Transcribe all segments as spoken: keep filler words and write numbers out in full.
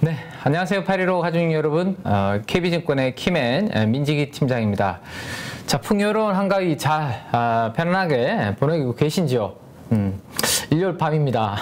네, 안녕하세요. 팔일오 가족 여러분. 어, 케이비증권의 키맨 민지기 팀장입니다. 자, 풍요로운 한가위 잘 아, 편안하게 보내고 계신지요? 음, 일요일 밤입니다.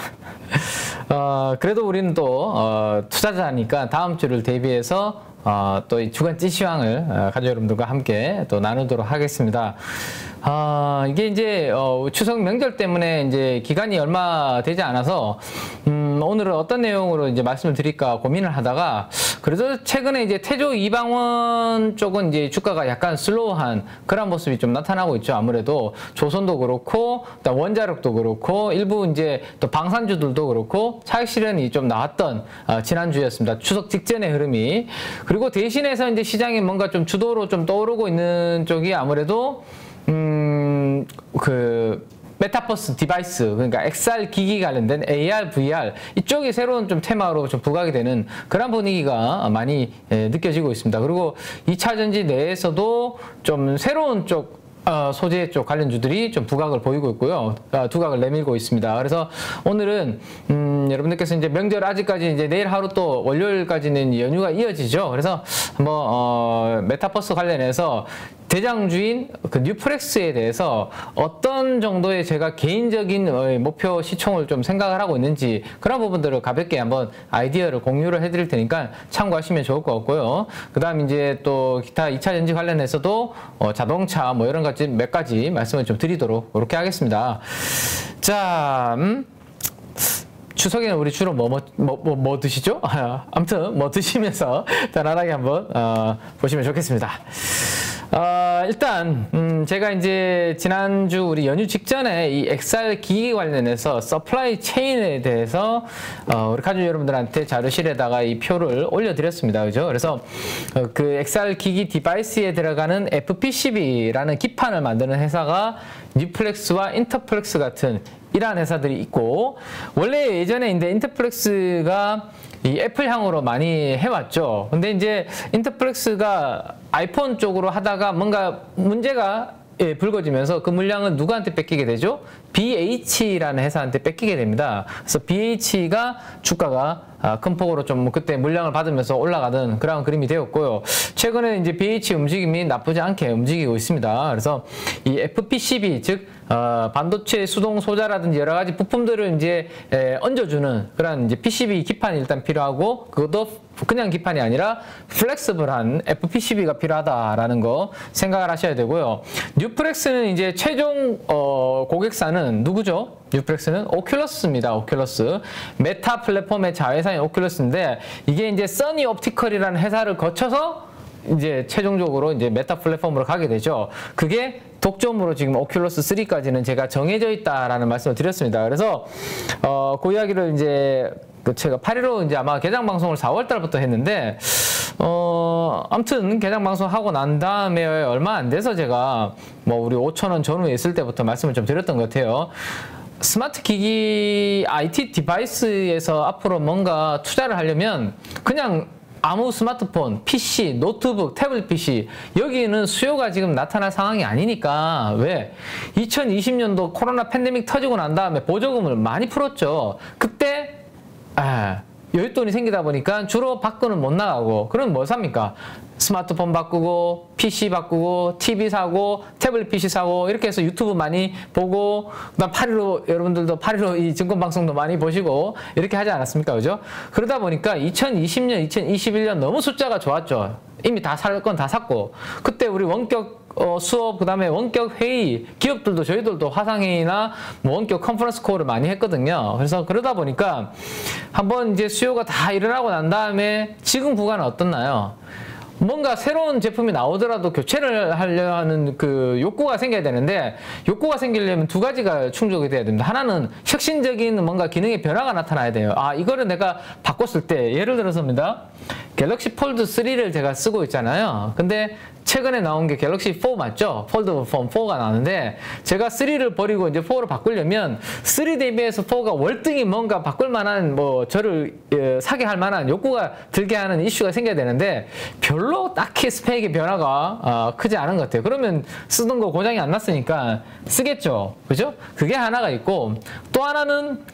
어, 그래도 우리는 또 어, 투자자니까 다음 주를 대비해서 어, 또 이 주간 찌시황을 어, 가족 여러분들과 함께 또 나누도록 하겠습니다. 아, 이게 이제 어, 추석 명절 때문에 이제 기간이 얼마 되지 않아서 음, 오늘은 어떤 내용으로 이제 말씀을 드릴까 고민을 하다가 그래도 최근에 이제 태조 이방원 쪽은 이제 주가가 약간 슬로우한 그런 모습이 좀 나타나고 있죠. 아무래도 조선도 그렇고 또 원자력도 그렇고 일부 이제 또 방산주들도 그렇고 차익 실현이 좀 나왔던 어, 지난주였습니다. 추석 직전의 흐름이. 그리고 대신해서 이제 시장이 뭔가 좀 주도로 좀 떠오르고 있는 쪽이 아무래도 음, 그, 메타버스 디바이스, 그러니까 엑스알 기기 관련된 에이알, 브이알, 이쪽이 새로운 좀 테마로 좀 부각이 되는 그런 분위기가 많이 예, 느껴지고 있습니다. 그리고 이 차 전지 내에서도 좀 새로운 쪽, 어, 소재 쪽 관련주들이 좀 부각을 보이고 있고요. 어, 두각을 내밀고 있습니다. 그래서 오늘은, 음, 여러분들께서 이제 명절 아직까지 이제 내일 하루 또 월요일까지는 연휴가 이어지죠. 그래서 한번, 어, 메타버스 관련해서 대장주인 그 뉴플렉스에 대해서 어떤 정도의 제가 개인적인 목표 시총을 좀 생각을 하고 있는지 그런 부분들을 가볍게 한번 아이디어를 공유를 해드릴 테니까 참고하시면 좋을 것 같고요. 그 다음 이제 또 기타 이 차 전지 관련해서도 어 자동차 뭐 이런 가지 몇 가지 말씀을 좀 드리도록 이렇게 하겠습니다. 자, 음? 추석에는 우리 주로 뭐, 뭐, 뭐, 뭐, 뭐 드시죠? 아, 아무튼 뭐 드시면서 편안하게 한번 어, 보시면 좋겠습니다. 어, 일단 음, 제가 이제 지난주 우리 연휴 직전에 이 엑스알 기기 관련해서 서플라이 체인에 대해서 어, 우리 가족 여러분들한테 자료실에다가 이 표를 올려드렸습니다. 그죠? 그래서 어, 그 엑스알 기기 디바이스에 들어가는 에프피씨비라는 기판을 만드는 회사가 뉴플렉스와 인터플렉스 같은 이러한 회사들이 있고, 원래 예전에 이제 인터플렉스가 이 애플향으로 많이 해왔죠. 근데 이제 인터플렉스가 아이폰 쪽으로 하다가 뭔가 문제가 예, 불거지면서 그 물량은 누구한테 뺏기게 되죠? 비에이치라는 회사한테 뺏기게 됩니다. 그래서 비에이치가 주가가 아, 큰 폭으로 좀 그때 물량을 받으면서 올라가던 그런 그림이 되었고요. 최근에 이제 비에이치 움직임이 나쁘지 않게 움직이고 있습니다. 그래서 이 에프피씨비, 즉, 어, 반도체 수동 소자라든지 여러 가지 부품들을 이제 에, 얹어주는 그런 이제 피씨비 기판이 일단 필요하고, 그것도 그냥 기판이 아니라 플렉서블한 에프피씨비가 필요하다라는 거 생각을 하셔야 되고요. 뉴플렉스는 이제 최종 어, 고객사는 누구죠? 뉴플렉스는 오큘러스입니다. 오큘러스. 메타 플랫폼의 자회사인 오큘러스인데, 이게 이제 써니 옵티컬이라는 회사를 거쳐서 이제 최종적으로 이제 메타 플랫폼으로 가게 되죠. 그게 독점으로 지금 오큘러스 쓰리까지는 제가 정해져 있다라는 말씀을 드렸습니다. 그래서 어, 그 이야기를 이제 그 제가 팔일오 이제 아마 개장 방송을 사월 달부터 했는데, 어, 아무튼 개장 방송 하고 난 다음에 얼마 안 돼서 제가 뭐 우리 오천 원 전후에 있을 때부터 말씀을 좀 드렸던 것 같아요. 스마트 기기 아이티 디바이스에서 앞으로 뭔가 투자를 하려면 그냥 아무 스마트폰, 피씨, 노트북, 태블릿 피씨 여기는 수요가 지금 나타날 상황이 아니니까. 왜? 이천이십 년도 코로나 팬데믹 터지고 난 다음에 보조금을 많이 풀었죠. 그때 아, 여윳돈이 생기다 보니까 주로 밖으로는 못 나가고, 그럼 뭐 삽니까? 스마트폰 바꾸고, 피씨 바꾸고, 티비 사고, 태블릿 피씨 사고, 이렇게 해서 유튜브 많이 보고, 그다음 팔일오 여러분들도 팔일오 이 증권 방송도 많이 보시고 이렇게 하지 않았습니까? 그죠? 그러다 보니까 이천이십 년, 이천이십일 년 너무 숫자가 좋았죠. 이미 다 살 건 다 샀고, 그때 우리 원격 어, 수업, 그 다음에 원격 회의, 기업들도 저희들도 화상회의나 뭐 원격 컨퍼런스 콜을 많이 했거든요. 그래서 그러다 보니까 한번 이제 수요가 다 일어나고 난 다음에 지금 구간은 어떻나요? 뭔가 새로운 제품이 나오더라도 교체를 하려 하는 그 욕구가 생겨야 되는데, 욕구가 생기려면 두 가지가 충족이 돼야 됩니다. 하나는 혁신적인 뭔가 기능의 변화가 나타나야 돼요. 아, 이거를 내가 바꿨을 때, 예를 들어서입니다. 갤럭시 폴드 쓰리를 제가 쓰고 있잖아요. 근데 최근에 나온 게 갤럭시 포 맞죠? 폴드 폰 포가 나왔는데, 제가 쓰리를 버리고 이제 포를 바꾸려면 쓰리 대비해서 포가 월등히 뭔가 바꿀 만한 뭐 저를 예, 사게 할 만한 욕구가 들게 하는 이슈가 생겨야 되는데, 별로 딱히 스펙의 변화가 어, 크지 않은 것 같아요. 그러면 쓰던 거 고장이 안 났으니까 쓰겠죠. 그죠? 그게 하나가 있고, 또 하나는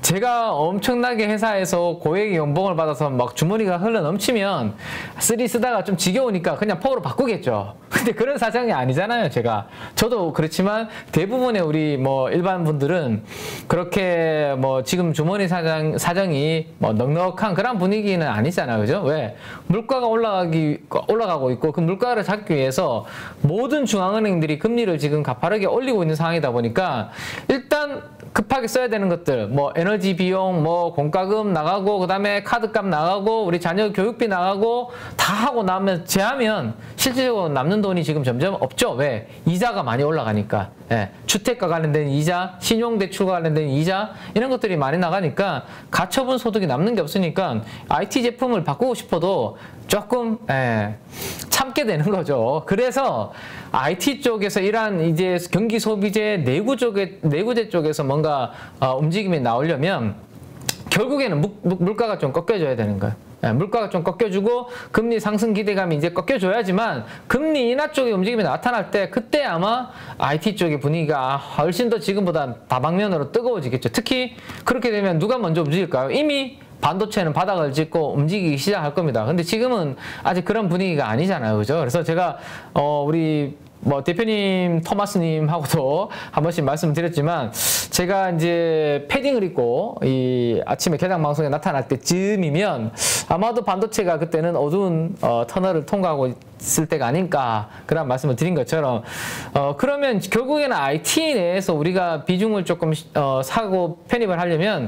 제가 엄청나게 회사에서 고액 연봉을 받아서 막 주머니가 흘러 넘치면 쓰리 쓰다가 좀 지겨우니까 그냥 포로 바꾸겠죠. 근데 그런 사장이 아니잖아요, 제가. 저도 그렇지만 대부분의 우리 뭐 일반 분들은 그렇게 뭐 지금 주머니 사장, 사정이 뭐 넉넉한 그런 분위기는 아니잖아요, 그죠? 왜? 물가가 올라가기, 올라가고 있고 그 물가를 잡기 위해서 모든 중앙은행들이 금리를 지금 가파르게 올리고 있는 상황이다 보니까 일단 급하게 써야 되는 것들, 뭐 에너지 비용, 뭐 공과금 나가고 그다음에 카드값 나가고 우리 자녀 교육비 나가고 다 하고 나면 제하면 실질적으로 남는 돈이 지금 점점 없죠. 왜? 이자가 많이 올라가니까. 예. 주택과 관련된 이자, 신용대출과 관련된 이자 이런 것들이 많이 나가니까 가처분 소득이 남는 게 없으니까 아이티 제품을 바꾸고 싶어도 조금 예, 참게 되는 거죠. 그래서 아이티 쪽에서 이러한 이제 경기 소비재 내구 쪽에 내구재 쪽에서 뭔가 어, 움직임이 나오려면 결국에는 무, 무, 물가가 좀 꺾여줘야 되는 거예요. 예, 물가가 좀 꺾여주고 금리 상승 기대감이 이제 꺾여줘야지만 금리 인하 쪽의 움직임이 나타날 때 그때 아마 아이티 쪽의 분위기가 훨씬 더 지금보다 다방면으로 뜨거워지겠죠. 특히 그렇게 되면 누가 먼저 움직일까요? 이미 반도체는 바닥을 짚고 움직이기 시작할 겁니다. 근데 지금은 아직 그런 분위기가 아니잖아요. 그죠? 그래서 제가, 어, 우리, 뭐, 대표님, 토마스님하고도 한 번씩 말씀드렸지만, 제가 이제 패딩을 입고, 이 아침에 개장 방송에 나타날 때쯤이면, 아마도 반도체가 그때는 어두운, 어, 터널을 통과하고 있을 때가 아닐까, 그런 말씀을 드린 것처럼, 어, 그러면 결국에는 아이티 내에서 우리가 비중을 조금, 어, 사고 편입을 하려면,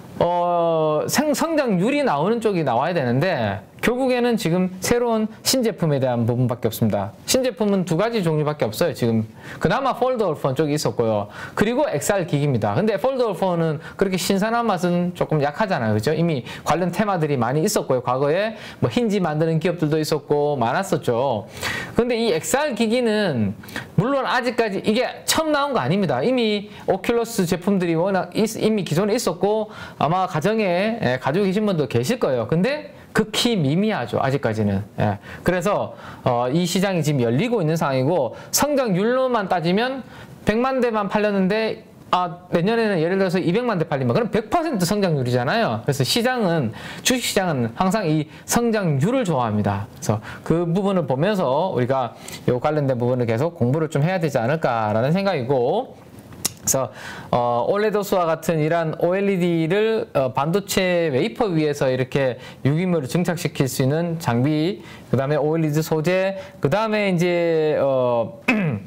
어, 생, 성장률이 나오는 쪽이 나와야 되는데 결국에는 지금 새로운 신제품에 대한 부분밖에 없습니다. 신제품은 두 가지 종류밖에 없어요. 지금 그나마 폴더블 폰 쪽이 있었고요. 그리고 엑스알 기기입니다. 근데 폴더블 폰은 그렇게 신선한 맛은 조금 약하잖아요. 그죠? 이미 관련 테마들이 많이 있었고요. 과거에 뭐 힌지 만드는 기업들도 있었고 많았었죠. 근데 이 엑스알 기기는 물론 아직까지 이게 처음 나온 거 아닙니다. 이미 오큘러스 제품들이 워낙 이미 기존에 있었고 아마 가정에 가지고 계신 분도 계실 거예요. 근데 극히 미미하죠. 아직까지는. 예. 그래서 어, 이 시장이 지금 열리고 있는 상황이고 성장률로만 따지면 백만 대만 팔렸는데 아, 내년에는 예를 들어서 이백만 대 팔리면 그럼 백 퍼센트 성장률이잖아요. 그래서 시장은 주식시장은 항상 이 성장률을 좋아합니다. 그래서 그 부분을 보면서 우리가 이 관련된 부분을 계속 공부를 좀 해야 되지 않을까라는 생각이고 그래서 어, 올레도스와 같은 이러한 오엘이디를 어, 반도체 웨이퍼 위에서 이렇게 유기물을 증착시킬 수 있는 장비, 그 다음에 오엘이디 소재, 그 다음에 이제 어,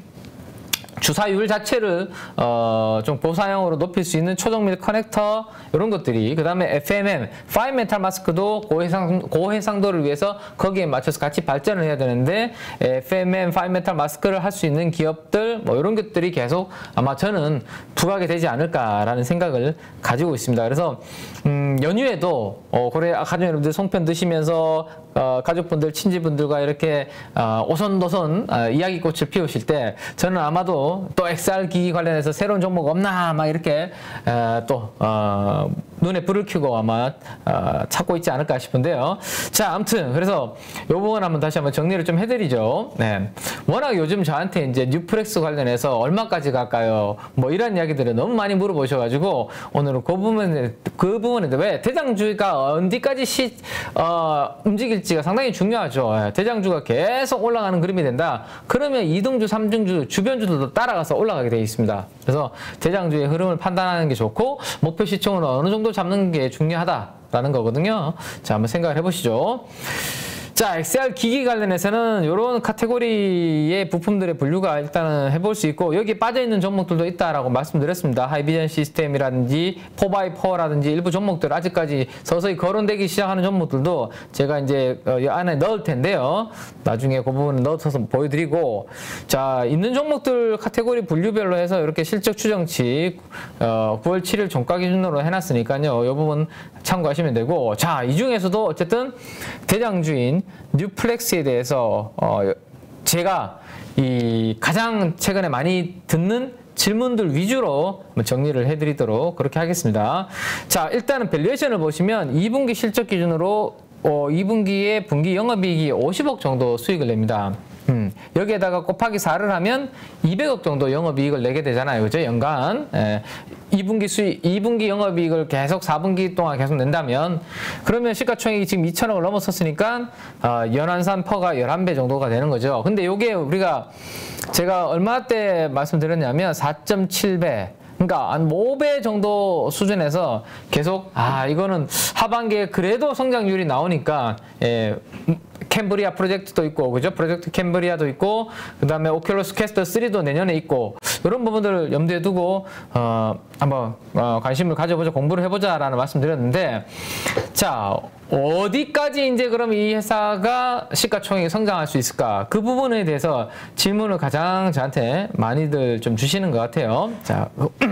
주사율 자체를 어, 좀 고사양으로 높일 수 있는 초정밀 커넥터 이런 것들이 그 다음에 에프엠엠, 파인 메탈 마스크도 고해상, 고해상도를 위해서 거기에 맞춰서 같이 발전을 해야 되는데 에프엠엠, 파인 메탈 마스크를 할 수 있는 기업들 뭐 이런 것들이 계속 아마 저는 부각이 되지 않을까라는 생각을 가지고 있습니다. 그래서 음, 연휴에도 어, 고래 가족 여러분들 송편 드시면서 어, 가족분들, 친지분들과 이렇게 어, 오손도손 어, 이야기꽃을 피우실 때 저는 아마도 또 엑스알 기기 관련해서 새로운 종목 없나 막 이렇게 어, 또 어, 눈에 불을 켜고 아마 어, 찾고 있지 않을까 싶은데요. 자, 아무튼 그래서 이 부분 한번 다시 한번 정리를 좀 해드리죠. 네, 워낙 요즘 저한테 이제 뉴플렉스 관련해서 얼마까지 갈까요? 뭐 이런 이야기들을 너무 많이 물어보셔가지고 오늘은 그 부분에 그 부분에 왜 대장주가 어디까지 시, 어, 움직일지가 상당히 중요하죠. 대장주가 계속 올라가는 그림이 된다. 그러면 이등주, 삼등주, 주변주들도 따라가서 올라가게 되어 있습니다. 그래서 대장주의 흐름을 판단하는 게 좋고 목표 시총을 어느 정도 잡는 게 중요하다라는 거거든요. 자, 한번 생각을 해보시죠. 자, 엑스알 기기 관련해서는 이런 카테고리의 부품들의 분류가 일단은 해볼 수 있고 여기 빠져있는 종목들도 있다라고 말씀드렸습니다. 하이비전 시스템이라든지 포 바이 포라든지 일부 종목들 아직까지 서서히 거론되기 시작하는 종목들도 제가 이제 이 안에 넣을 텐데요. 나중에 그 부분을 넣어서 보여드리고 자, 있는 종목들 카테고리 분류별로 해서 이렇게 실적 추정치 어, 구월 칠일 종가 기준으로 해놨으니까요. 이 부분 참고하시면 되고 자, 이 중에서도 어쨌든 대장주인 뉴플렉스에 대해서 어, 제가 이 가장 최근에 많이 듣는 질문들 위주로 정리를 해드리도록 그렇게 하겠습니다. 자, 일단은 밸류에이션을 보시면 이 분기 실적 기준으로 어, 이 분기에 분기 영업이익이 오십억 정도 수익을 냅니다. 음, 여기에다가 곱하기 사를 하면 이백억 정도 영업이익을 내게 되잖아요. 그죠? 연간. 예. 이 분기 수익, 이 분기 영업이익을 계속 사 분기 동안 계속 낸다면 그러면 시가총액이 지금 이천억을 넘어섰으니까 어, 연환산 퍼가 열한 배 정도가 되는 거죠. 근데 요게 우리가 제가 얼마 때 말씀드렸냐면 사 점 칠 배. 그러니까 한 오 배 정도 수준에서 계속 아 이거는 하반기에 그래도 성장률이 나오니까 예, 캠브리아 프로젝트도 있고 그죠? 프로젝트 캠브리아도 있고 그다음에 오큘러스 퀘스트 쓰리도 내년에 있고 이런 부분들을 염두에 두고 어, 한번 어, 관심을 가져보자 공부를 해보자라는 말씀드렸는데 자 어디까지 이제 그럼 이 회사가 시가총액이 성장할 수 있을까? 그 부분에 대해서 질문을 가장 저한테 많이들 좀 주시는 것 같아요. 자.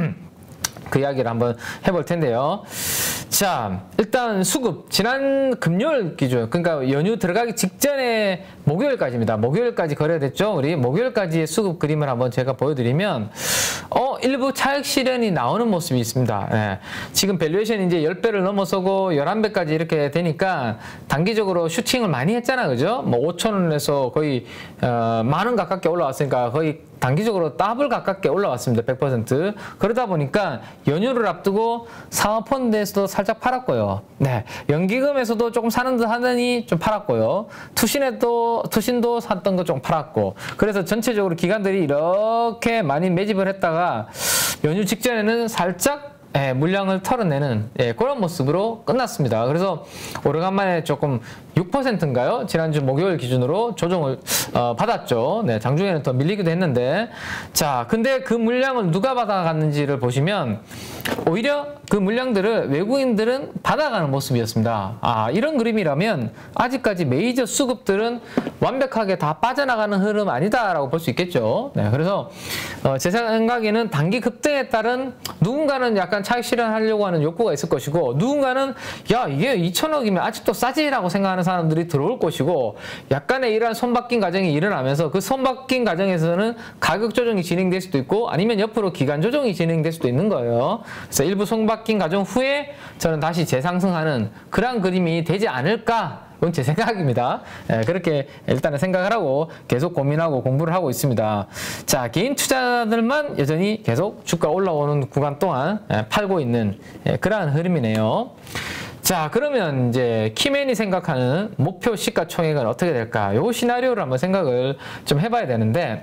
그 이야기를 한번 해볼 텐데요. 자, 일단 수급. 지난 금요일 기준, 그러니까 연휴 들어가기 직전에 목요일까지입니다. 목요일까지 거래됐죠. 우리 목요일까지의 수급 그림을 한번 제가 보여드리면 어, 일부 차익 실현이 나오는 모습이 있습니다. 예. 지금 밸류에이션이 이제 십 배를 넘어서고 열한 배까지 이렇게 되니까 단기적으로 슈팅을 많이 했잖아. 그죠? 뭐 오천 원에서 거의 어, 만 원 가깝게 올라왔으니까 거의 단기적으로 더블 가깝게 올라왔습니다. 백 퍼센트. 그러다 보니까 연휴를 앞두고 상업펀드에서도 살짝 팔았고요. 네. 연기금에서도 조금 사는 듯 하더니 좀 팔았고요. 투신에도, 투신도 샀던 거 좀 팔았고. 그래서 전체적으로 기관들이 이렇게 많이 매집을 했다가 연휴 직전에는 살짝 예, 물량을 털어내는 예, 그런 모습으로 끝났습니다. 그래서 오래간만에 조금 육 퍼센트인가요? 지난주 목요일 기준으로 조정을 어, 받았죠. 네, 장중에는 더 밀리기도 했는데 자, 근데 그 물량을 누가 받아갔는지를 보시면 오히려 그 물량들을 외국인들은 받아가는 모습이었습니다. 아, 이런 그림이라면 아직까지 메이저 수급들은 완벽하게 다 빠져나가는 흐름 아니다라고 볼 수 있겠죠. 네, 그래서 어, 제 생각에는 단기 급등에 따른 누군가는 약간 차익 실현하려고 하는 욕구가 있을 것이고 누군가는 야 이게 이천억이면 아직도 싸지라고 생각하는 사람들이 들어올 것이고 약간의 이러한 손바뀐 과정이 일어나면서 그 손바뀐 과정에서는 가격 조정이 진행될 수도 있고 아니면 옆으로 기간 조정이 진행될 수도 있는 거예요. 그래서 일부 손바뀐 과정 후에 저는 다시 재상승하는 그런 그림이 되지 않을까? 이건 제 생각입니다. 예, 그렇게 일단은 생각을 하고 계속 고민하고 공부를 하고 있습니다. 자, 개인 투자들만 여전히 계속 주가 올라오는 구간 동안 예, 팔고 있는 예, 그러한 흐름이네요. 자, 그러면 이제 키맨이 생각하는 목표 시가총액은 어떻게 될까? 요 시나리오를 한번 생각을 좀 해봐야 되는데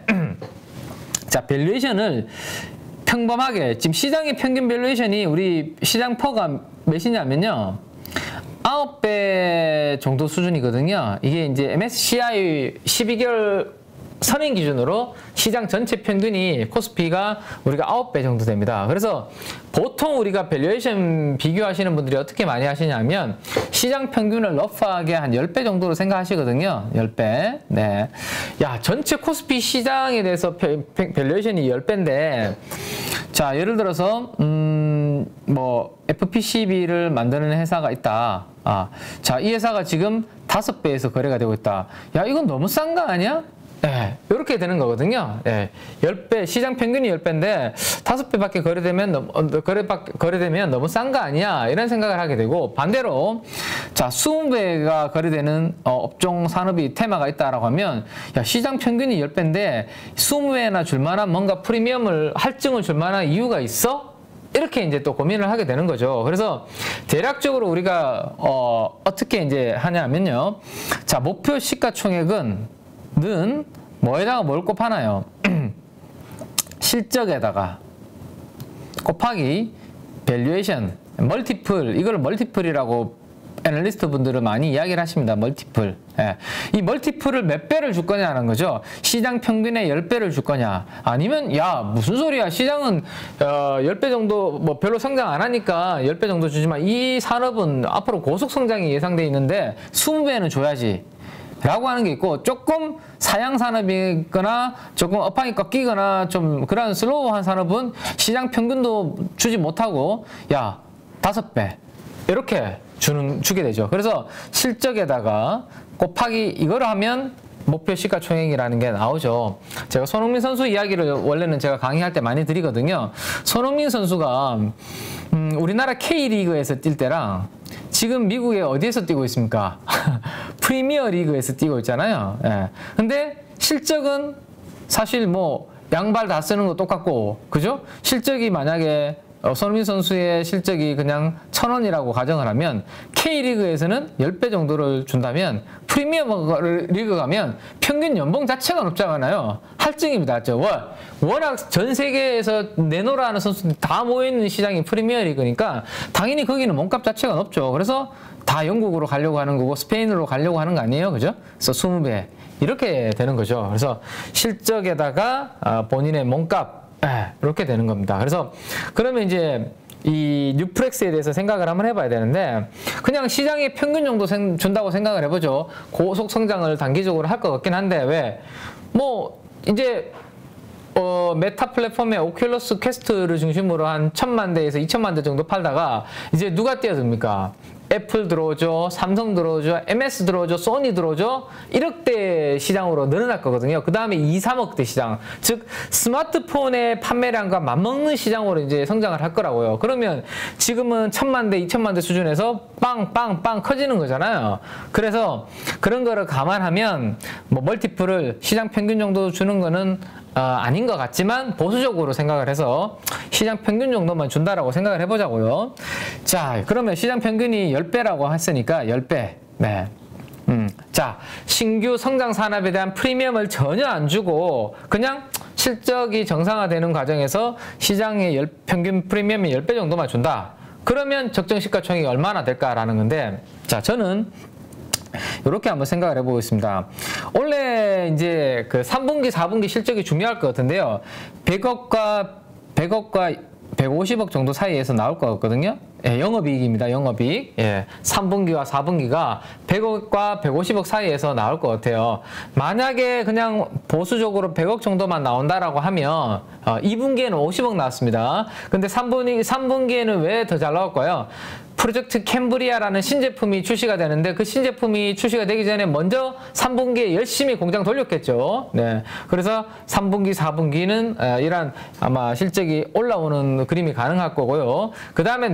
자, 밸류에이션을 평범하게 지금 시장의 평균 밸류에이션이 우리 시장 퍼가 몇이냐면요. 아홉 배 정도 수준이거든요. 이게 이제 엠에스시아이 십이 개월 선행 기준으로 시장 전체 평균이 코스피가 우리가 아홉 배 정도 됩니다. 그래서 보통 우리가 밸류에이션 비교하시는 분들이 어떻게 많이 하시냐면 시장 평균을 러프하게 한 십 배 정도로 생각하시거든요. 십 배. 네. 야, 전체 코스피 시장에 대해서 밸류에이션이 십 배인데 자, 예를 들어서 음, 뭐 에프피씨비를 만드는 회사가 있다. 아, 자, 이 회사가 지금 다섯 배에서 거래가 되고 있다. 야, 이건 너무 싼 거 아니야? 네, 이렇게 되는 거거든요. 네, 십 배, 시장 평균이 십 배인데 다섯 배밖에 거래되면 너무, 거래, 거래되면 너무 싼 거 아니야? 이런 생각을 하게 되고 반대로 자, 이십 배가 거래되는 어, 업종 산업이 테마가 있다라고 하면 야, 시장 평균이 십 배인데 이십 배나 줄 만한 뭔가 프리미엄을 할증을 줄 만한 이유가 있어? 이렇게 이제 또 고민을 하게 되는 거죠. 그래서 대략적으로 우리가 어, 어떻게 이제 하냐면요. 자, 목표 시가총액은 는 뭐에다가 뭘 곱하나요? 실적에다가 곱하기 밸류에이션, 멀티플, 이걸 멀티플이라고 애널리스트 분들은 많이 이야기를 하십니다. 멀티플. 예. 이 멀티플을 몇 배를 줄 거냐는 거죠. 시장 평균의 십 배를 줄 거냐. 아니면 야 무슨 소리야. 시장은 어, 십 배 정도 뭐 별로 성장 안 하니까 십 배 정도 주지만 이 산업은 앞으로 고속 성장이 예상돼 있는데 이십 배는 줘야지. 라고 하는 게 있고 조금 사양 산업이거나 조금 업황이 꺾이거나 좀 그런 슬로우한 산업은 시장 평균도 주지 못하고 야 다섯 배 이렇게 주는 주게 되죠. 그래서 실적에다가 곱하기 이거를 하면 목표 시가총액이라는 게 나오죠. 제가 손흥민 선수 이야기를 원래는 제가 강의할 때 많이 드리거든요. 손흥민 선수가 음, 우리나라 K리그에서 뛸 때랑 지금 미국에 어디에서 뛰고 있습니까? 프리미어 리그에서 뛰고 있잖아요. 예. 근데 실적은 사실 뭐 양발 다 쓰는 거 똑같고, 그죠? 실적이 만약에 어, 손흥민 선수의 실적이 그냥 천 원이라고 가정을 하면 K리그에서는 십 배 정도를 준다면 프리미엄 리그 가면 평균 연봉 자체가 높잖아요. 할증입니다. 저 워낙 전 세계에서 내놓으라 하는 선수들이 다 모여있는 시장이 프리미어 리그니까 당연히 거기는 몸값 자체가 높죠. 그래서 다 영국으로 가려고 하는 거고 스페인으로 가려고 하는 거 아니에요? 그죠? 그래서 이십 배 이렇게 되는 거죠. 그래서 실적에다가 본인의 몸값 이렇게 되는 겁니다. 그래서 그러면 이제 이 뉴프렉스에 대해서 생각을 한번 해봐야 되는데, 그냥 시장의 평균 정도 생, 준다고 생각을 해보죠. 고속 성장을 단기적으로 할 것 같긴 한데, 왜? 뭐 이제 어, 메타 플랫폼의 오큘러스 퀘스트를 중심으로 한 천만 대에서 이천만 대 정도 팔다가 이제 누가 뛰어듭니까? 애플 들어오죠, 삼성 들어오죠, 엠에스 들어오죠, 소니 들어오죠. 일억 대 시장으로 늘어날 거거든요. 그 다음에 이, 삼억 대 시장, 즉 스마트폰의 판매량과 맞먹는 시장으로 이제 성장을 할 거라고요. 그러면 지금은 천만 대, 이천만 대 수준에서 빵빵빵 커지는 거잖아요. 그래서 그런 거를 감안하면 뭐 멀티플을 시장 평균 정도 주는 거는 어, 아닌 것 같지만 보수적으로 생각을 해서 시장 평균 정도만 준다라고 생각을 해보자고요. 자, 그러면 시장 평균이 십 배라고 했으니까 십 배. 네. 음. 자, 신규 성장 산업에 대한 프리미엄을 전혀 안 주고 그냥 실적이 정상화되는 과정에서 시장의 열, 평균 프리미엄이 십 배 정도만 준다. 그러면 적정 시가총액이 얼마나 될까라는 건데, 자, 저는 이렇게 한번 생각을 해보고 있습니다. 원래 이제 그 삼 분기, 사 분기 실적이 중요할 것 같은데요. 백억과 백억과 백오십억 정도 사이에서 나올 것 같거든요. 예, 영업이익입니다. 영업이익. 예, 삼 분기와 사 분기가 백억과 백오십억 사이에서 나올 것 같아요. 만약에 그냥 보수적으로 백억 정도만 나온다라고 하면 어, 이 분기에는 오십억 나왔습니다. 근데 삼 분기, 삼 분기에는 왜 더 잘 나올까요? 프로젝트 캠브리아라는 신제품이 출시가 되는데 그 신제품이 출시가 되기 전에 먼저 삼 분기에 열심히 공장 돌렸겠죠. 네. 그래서 삼 분기, 사 분기는 이런 아마 실적이 올라오는 그림이 가능할 거고요. 그 다음에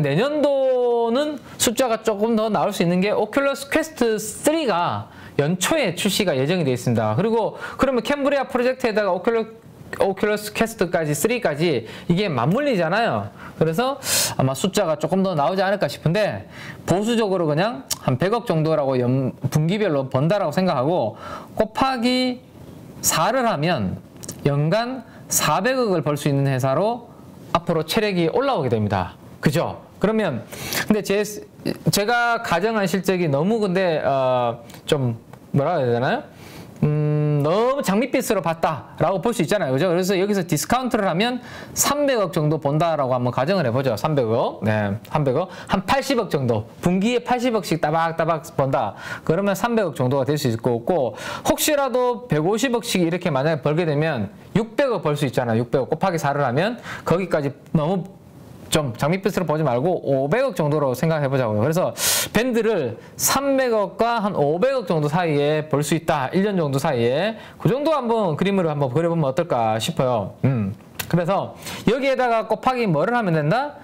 내년도는 숫자가 조금 더 나올 수 있는 게 오큘러스 퀘스트 쓰리가 연초에 출시가 예정이 되어 있습니다. 그리고 그러면 캠브리아 프로젝트에다가 오큘러 오큘러스 퀘스트까지 쓰리까지 이게 맞물리잖아요. 그래서 아마 숫자가 조금 더 나오지 않을까 싶은데 보수적으로 그냥 한 백억 정도라고 연, 분기별로 번다라고 생각하고 곱하기 사를 하면 연간 사백억을 벌 수 있는 회사로 앞으로 체력이 올라오게 됩니다. 그죠? 그러면 근데 제, 제가 가정한 실적이 너무 근데 어, 좀 뭐라 해야 되나요? 음, 너무 장밋빛으로 봤다라고 볼 수 있잖아요. 그죠? 그래서 여기서 디스카운트를 하면 삼백억 정도 본다라고 한번 가정을 해보죠. 삼백억. 네, 삼백억. 한 팔십억 정도. 분기에 팔십억씩 따박따박 번다. 그러면 삼백억 정도가 될 수 있을 것 같고, 혹시라도 백오십억씩 이렇게 만약에 벌게 되면 육백억 벌 수 있잖아요. 육백억 곱하기 사를 하면 거기까지 너무 좀 장밋빛으로 보지 말고 오백억 정도로 생각해 보자고요. 그래서 밴드를 삼백억과 한 오백억 정도 사이에 볼 수 있다. 일 년 정도 사이에. 그 정도 한번 그림으로 한번 그려보면 어떨까 싶어요. 음. 그래서 여기에다가 곱하기 뭐를 하면 된다?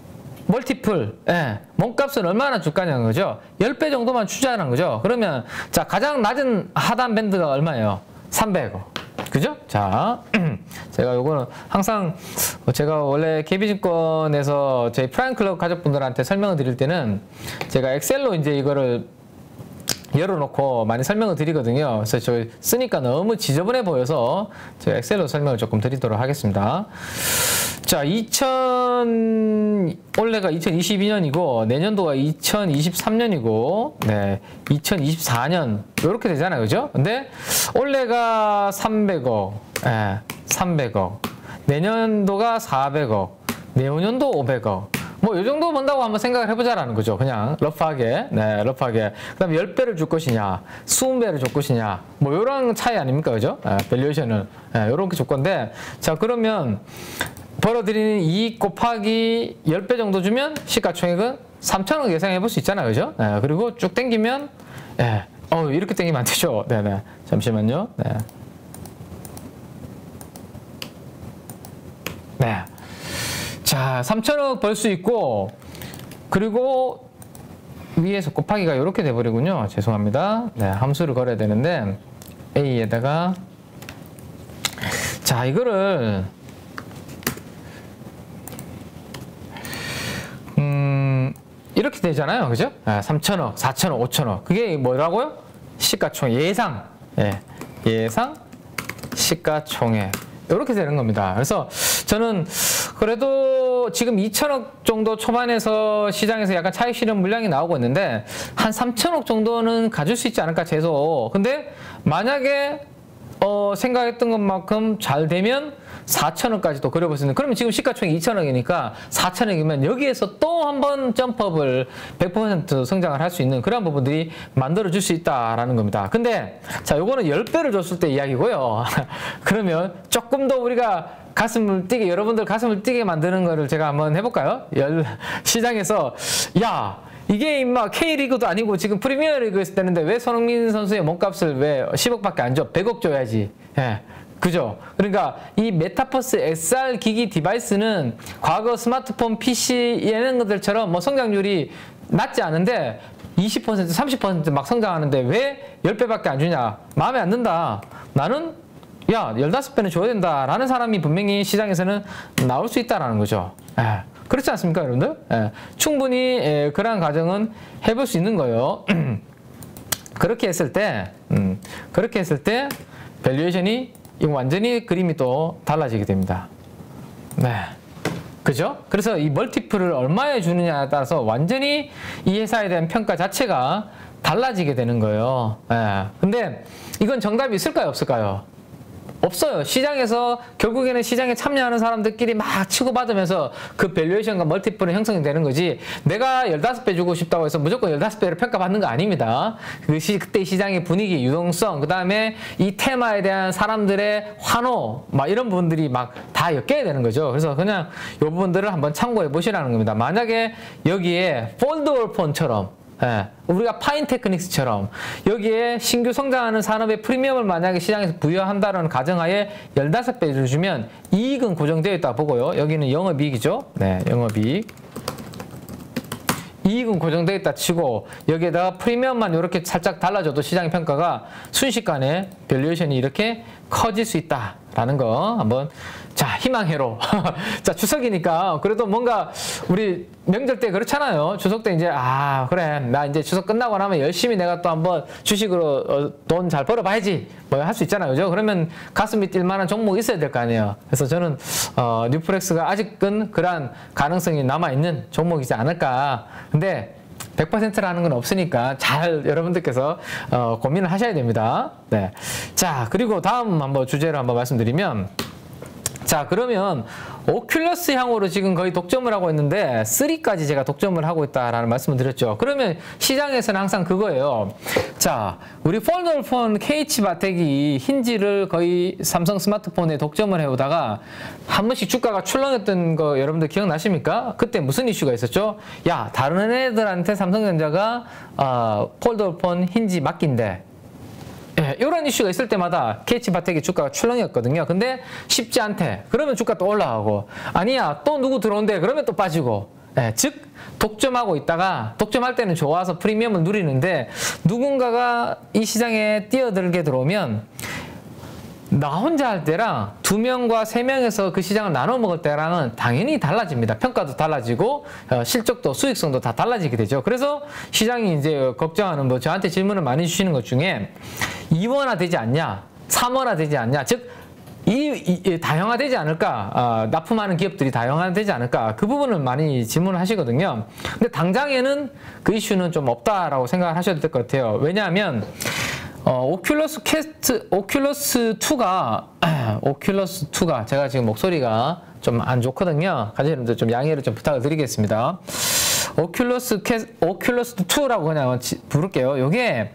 멀티플. 예. 몸값은 얼마나 줄 거냐는 거죠. 십 배 정도만 주자는 거죠. 그러면 자, 가장 낮은 하단 밴드가 얼마예요? 삼백억. 그죠? 자, 제가 요거는 항상 제가 원래 케이비증권에서 저희 프라임클럽 가족분들한테 설명을 드릴 때는 제가 엑셀로 이제 이거를 열어놓고 많이 설명을 드리거든요. 그래서 저 쓰니까 너무 지저분해 보여서 제가 엑셀로 설명을 조금 드리도록 하겠습니다. 자, 이천 올해가 이천이십이 년이고 내년도가 이천이십삼 년이고 네, 이천이십사 년 이렇게 되잖아요. 그죠? 근데 올해가 삼백억, 예, 삼백억, 내년도가 사백억, 내후년도 오백억. 뭐, 이 정도 번다고 한번 생각을 해보자라는 거죠. 그냥, 러프하게. 네, 러프하게. 그 다음에 십 배를 줄 것이냐, 이십 배를 줄 것이냐, 뭐, 요런 차이 아닙니까? 그죠? 네, 밸류에이션은. 네, 요렇게 줄 건데, 자, 그러면, 벌어들이는 이익 곱하기 십 배 정도 주면 시가총액은 삼천억 예상해 볼 수 있잖아요. 그죠? 네, 그리고 쭉 땡기면, 네, 어, 이렇게 땡기면 안 되죠. 네네. 잠시만요. 네. 네. 자, 삼천억 벌 수 있고, 그리고 위에서 곱하기가 이렇게 돼버리군요. 죄송합니다. 네, 함수를 걸어야 되는데, A에다가 자, 이거를 음 이렇게 되잖아요. 그죠? 아, 삼천억, 사천억, 오천억. 그게 뭐라고요? 시가총액 예상. 예. 예상 시가총액. 이렇게 되는 겁니다. 그래서 저는 그래도 지금 이천억 정도 초반에서 시장에서 약간 차익 실현 물량이 나오고 있는데 한 삼천억 정도는 가질 수 있지 않을까 최소. 근데 만약에 어, 생각했던 것만큼 잘 되면 사천억까지도 그려볼 수 있는. 그러면 지금 시가총액 이천억이니까 사천억이면 여기에서 또 한 번 점프업을 백 퍼센트 성장을 할 수 있는 그런 부분들이 만들어줄 수 있다라는 겁니다. 근데 자, 요거는 십 배를 줬을 때 이야기고요. 그러면 조금 더 우리가 가슴을 뛰게, 여러분들 가슴을 뛰게 만드는 거를 제가 한번 해볼까요? 열, 시장에서 야, 이게 임마 K리그도 아니고 지금 프리미어리그에서 되는데 왜 손흥민 선수의 몸값을 왜 십억밖에 안 줘? 백억 줘야지. 예. 그죠? 그러니까 이 메타버스 엑스알 기기 디바이스는 과거 스마트폰, 피씨 이런 것들처럼 뭐 성장률이 낮지 않은데 이십 퍼센트, 삼십 퍼센트 막 성장하는데 왜 십 배밖에 안 주냐? 마음에 안 든다. 나는 야, 십오 배는 줘야 된다. 라는 사람이 분명히 시장에서는 나올 수 있다라는 거죠. 예. 그렇지 않습니까, 여러분들? 예. 충분히 예, 그러한 가정은 해볼 수 있는 거예요. 그렇게 했을 때, 음, 그렇게 했을 때 밸류에이션이 이거 완전히 그림이 또 달라지게 됩니다. 네. 그죠? 그래서 이 멀티플을 얼마에 주느냐에 따라서 완전히 이 회사에 대한 평가 자체가 달라지게 되는 거예요. 예. 근데 이건 정답이 있을까요? 없을까요? 없어요. 시장에서 결국에는 시장에 참여하는 사람들끼리 막 치고받으면서 그 밸류에이션과 멀티플은 형성이 되는 거지, 내가 십오 배 주고 싶다고 해서 무조건 십오 배를 평가받는 거 아닙니다. 그 시, 그때 시장의 분위기, 유동성, 그 다음에 이 테마에 대한 사람들의 환호, 막 이런 부분들이 막 다 엮여야 되는 거죠. 그래서 그냥 이 부분들을 한번 참고해 보시라는 겁니다. 만약에 여기에 폴더블 폰처럼 예, 우리가 파인 테크닉스처럼 여기에 신규 성장하는 산업의 프리미엄을 만약에 시장에서 부여한다는 가정하에 십오 배를 주면 이익은 고정되어 있다 보고요. 여기는 영업이익이죠. 네, 영업이익. 이익은 고정되어 있다 치고 여기에다가 프리미엄만 이렇게 살짝 달라져도 시장의 평가가 순식간에 밸류에이션이 이렇게 커질 수 있다라는 거 한번, 자, 희망회로. 자, 추석이니까 그래도 뭔가 우리 명절 때 그렇잖아요. 추석 때 이제 아 그래 나 이제 추석 끝나고 나면 열심히 내가 또 한번 주식으로 어, 돈 잘 벌어봐야지 뭐 할 수 있잖아요. 그죠? 그러면 가슴이 뛸 만한 종목이 있어야 될 거 아니에요. 그래서 저는 어, 뉴프렉스가 아직은 그러한 가능성이 남아있는 종목이지 않을까. 근데 백 퍼센트라는 건 없으니까 잘 여러분들께서 어, 고민을 하셔야 됩니다. 네. 자, 그리고 다음 한번 주제를 한번 말씀드리면, 자, 그러면 오큘러스 향으로 지금 거의 독점을 하고 있는데 쓰리까지 제가 독점을 하고 있다라는 말씀을 드렸죠. 그러면 시장에서는 항상 그거예요. 자, 우리 폴더블 폰 케이에이치 바텍이 힌지를 거의 삼성 스마트폰에 독점을 해오다가 한 번씩 주가가 출렁했던 거 여러분들 기억나십니까? 그때 무슨 이슈가 있었죠? 야, 다른 애들한테 삼성전자가 어, 폴더블 폰 힌지 맡긴대. 예, 이런 이슈가 있을 때마다 케이에이치 바텍의 주가가 출렁이었거든요. 근데 쉽지 않대. 그러면 주가 또 올라가고, 아니야 또 누구 들어온대. 그러면 또 빠지고. 예, 즉 독점하고 있다가 독점할 때는 좋아서 프리미엄을 누리는데 누군가가 이 시장에 뛰어들게 들어오면 나 혼자 할 때랑 두 명과 세 명에서 그 시장을 나눠 먹을 때랑은 당연히 달라집니다. 평가도 달라지고 어, 실적도 수익성도 다 달라지게 되죠. 그래서 시장이 이제 걱정하는, 뭐 저한테 질문을 많이 주시는 것 중에 이원화 되지 않냐, 삼원화 되지 않냐, 즉 이, 이 다형화되지 않을까, 어, 납품하는 기업들이 다형화되지 않을까, 그 부분을 많이 질문을 하시거든요. 근데 당장에는 그 이슈는 좀 없다라고 생각을 하셔도 될 것 같아요. 왜냐하면 어, 오큘러스 퀘스트, 오큘러스 투가, 오큘러스 투가, 제가 지금 목소리가 좀 안 좋거든요. 가족님들 좀 양해를 좀 부탁을 드리겠습니다. 오큘러스 퀘, 오큘러스 투라고 그냥 부를게요. 요게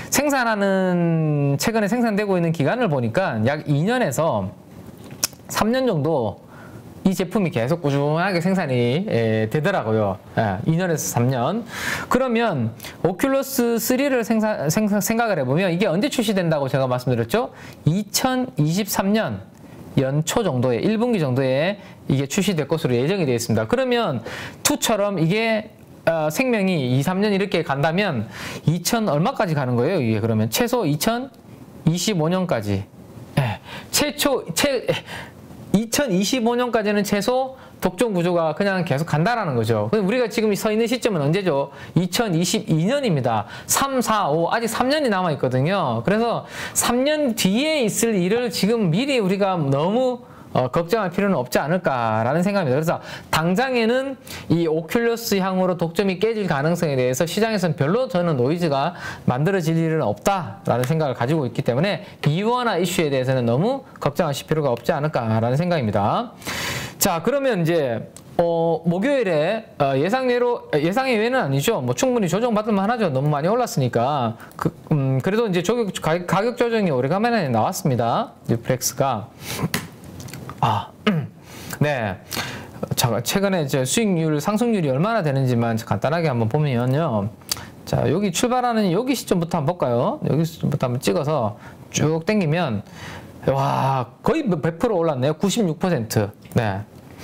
생산하는, 최근에 생산되고 있는 기간을 보니까 약 이 년에서 삼 년 정도 이 제품이 계속 꾸준하게 생산이 에, 되더라고요. 예, 이 년에서 삼 년. 그러면 오큘러스 쓰리를 생산, 생산, 생각을 해보면 이게 언제 출시된다고 제가 말씀드렸죠? 이천이십삼 년 연초 정도에, 일 분기 정도에 이게 출시될 것으로 예정이 되어 있습니다. 그러면 투처럼 이게 어, 생명이 이, 삼 년 이렇게 간다면 이천 얼마까지 가는 거예요? 이게 그러면 최소 이천이십오 년까지. 예, 최초, 최, 이천이십오 년까지는 최소 독점 구조가 그냥 계속 간다라는 거죠. 우리가 지금 서 있는 시점은 언제죠? 이천이십이 년입니다. 삼, 사, 오 아직 삼 년이 남아 있거든요. 그래서 삼 년 뒤에 있을 일을 지금 미리 우리가 너무 어, 걱정할 필요는 없지 않을까라는 생각입니다. 그래서 당장에는 이 오큘러스 향으로 독점이 깨질 가능성에 대해서 시장에서는 별로 저는 노이즈가 만들어질 일은 없다라는 생각을 가지고 있기 때문에 이원화 이슈에 대해서는 너무 걱정하실 필요가 없지 않을까라는 생각입니다. 자, 그러면 이제 어, 목요일에 어, 예상외로 예상의 외는 아니죠. 뭐 충분히 조정받을 만하죠. 너무 많이 올랐으니까. 그, 음, 그래도 이제 조격, 가격, 가격 조정이 오래간만에 나왔습니다. 뉴플렉스가. 아, 네. 자, 최근에 이제 수익률, 상승률이 얼마나 되는지만 간단하게 한번 보면요. 자, 여기 출발하는 여기 시점부터 한번 볼까요? 여기 시점부터 한번 찍어서 쭉 당기면, 와, 거의 백 퍼센트 올랐네요. 구십육 퍼센트. 네.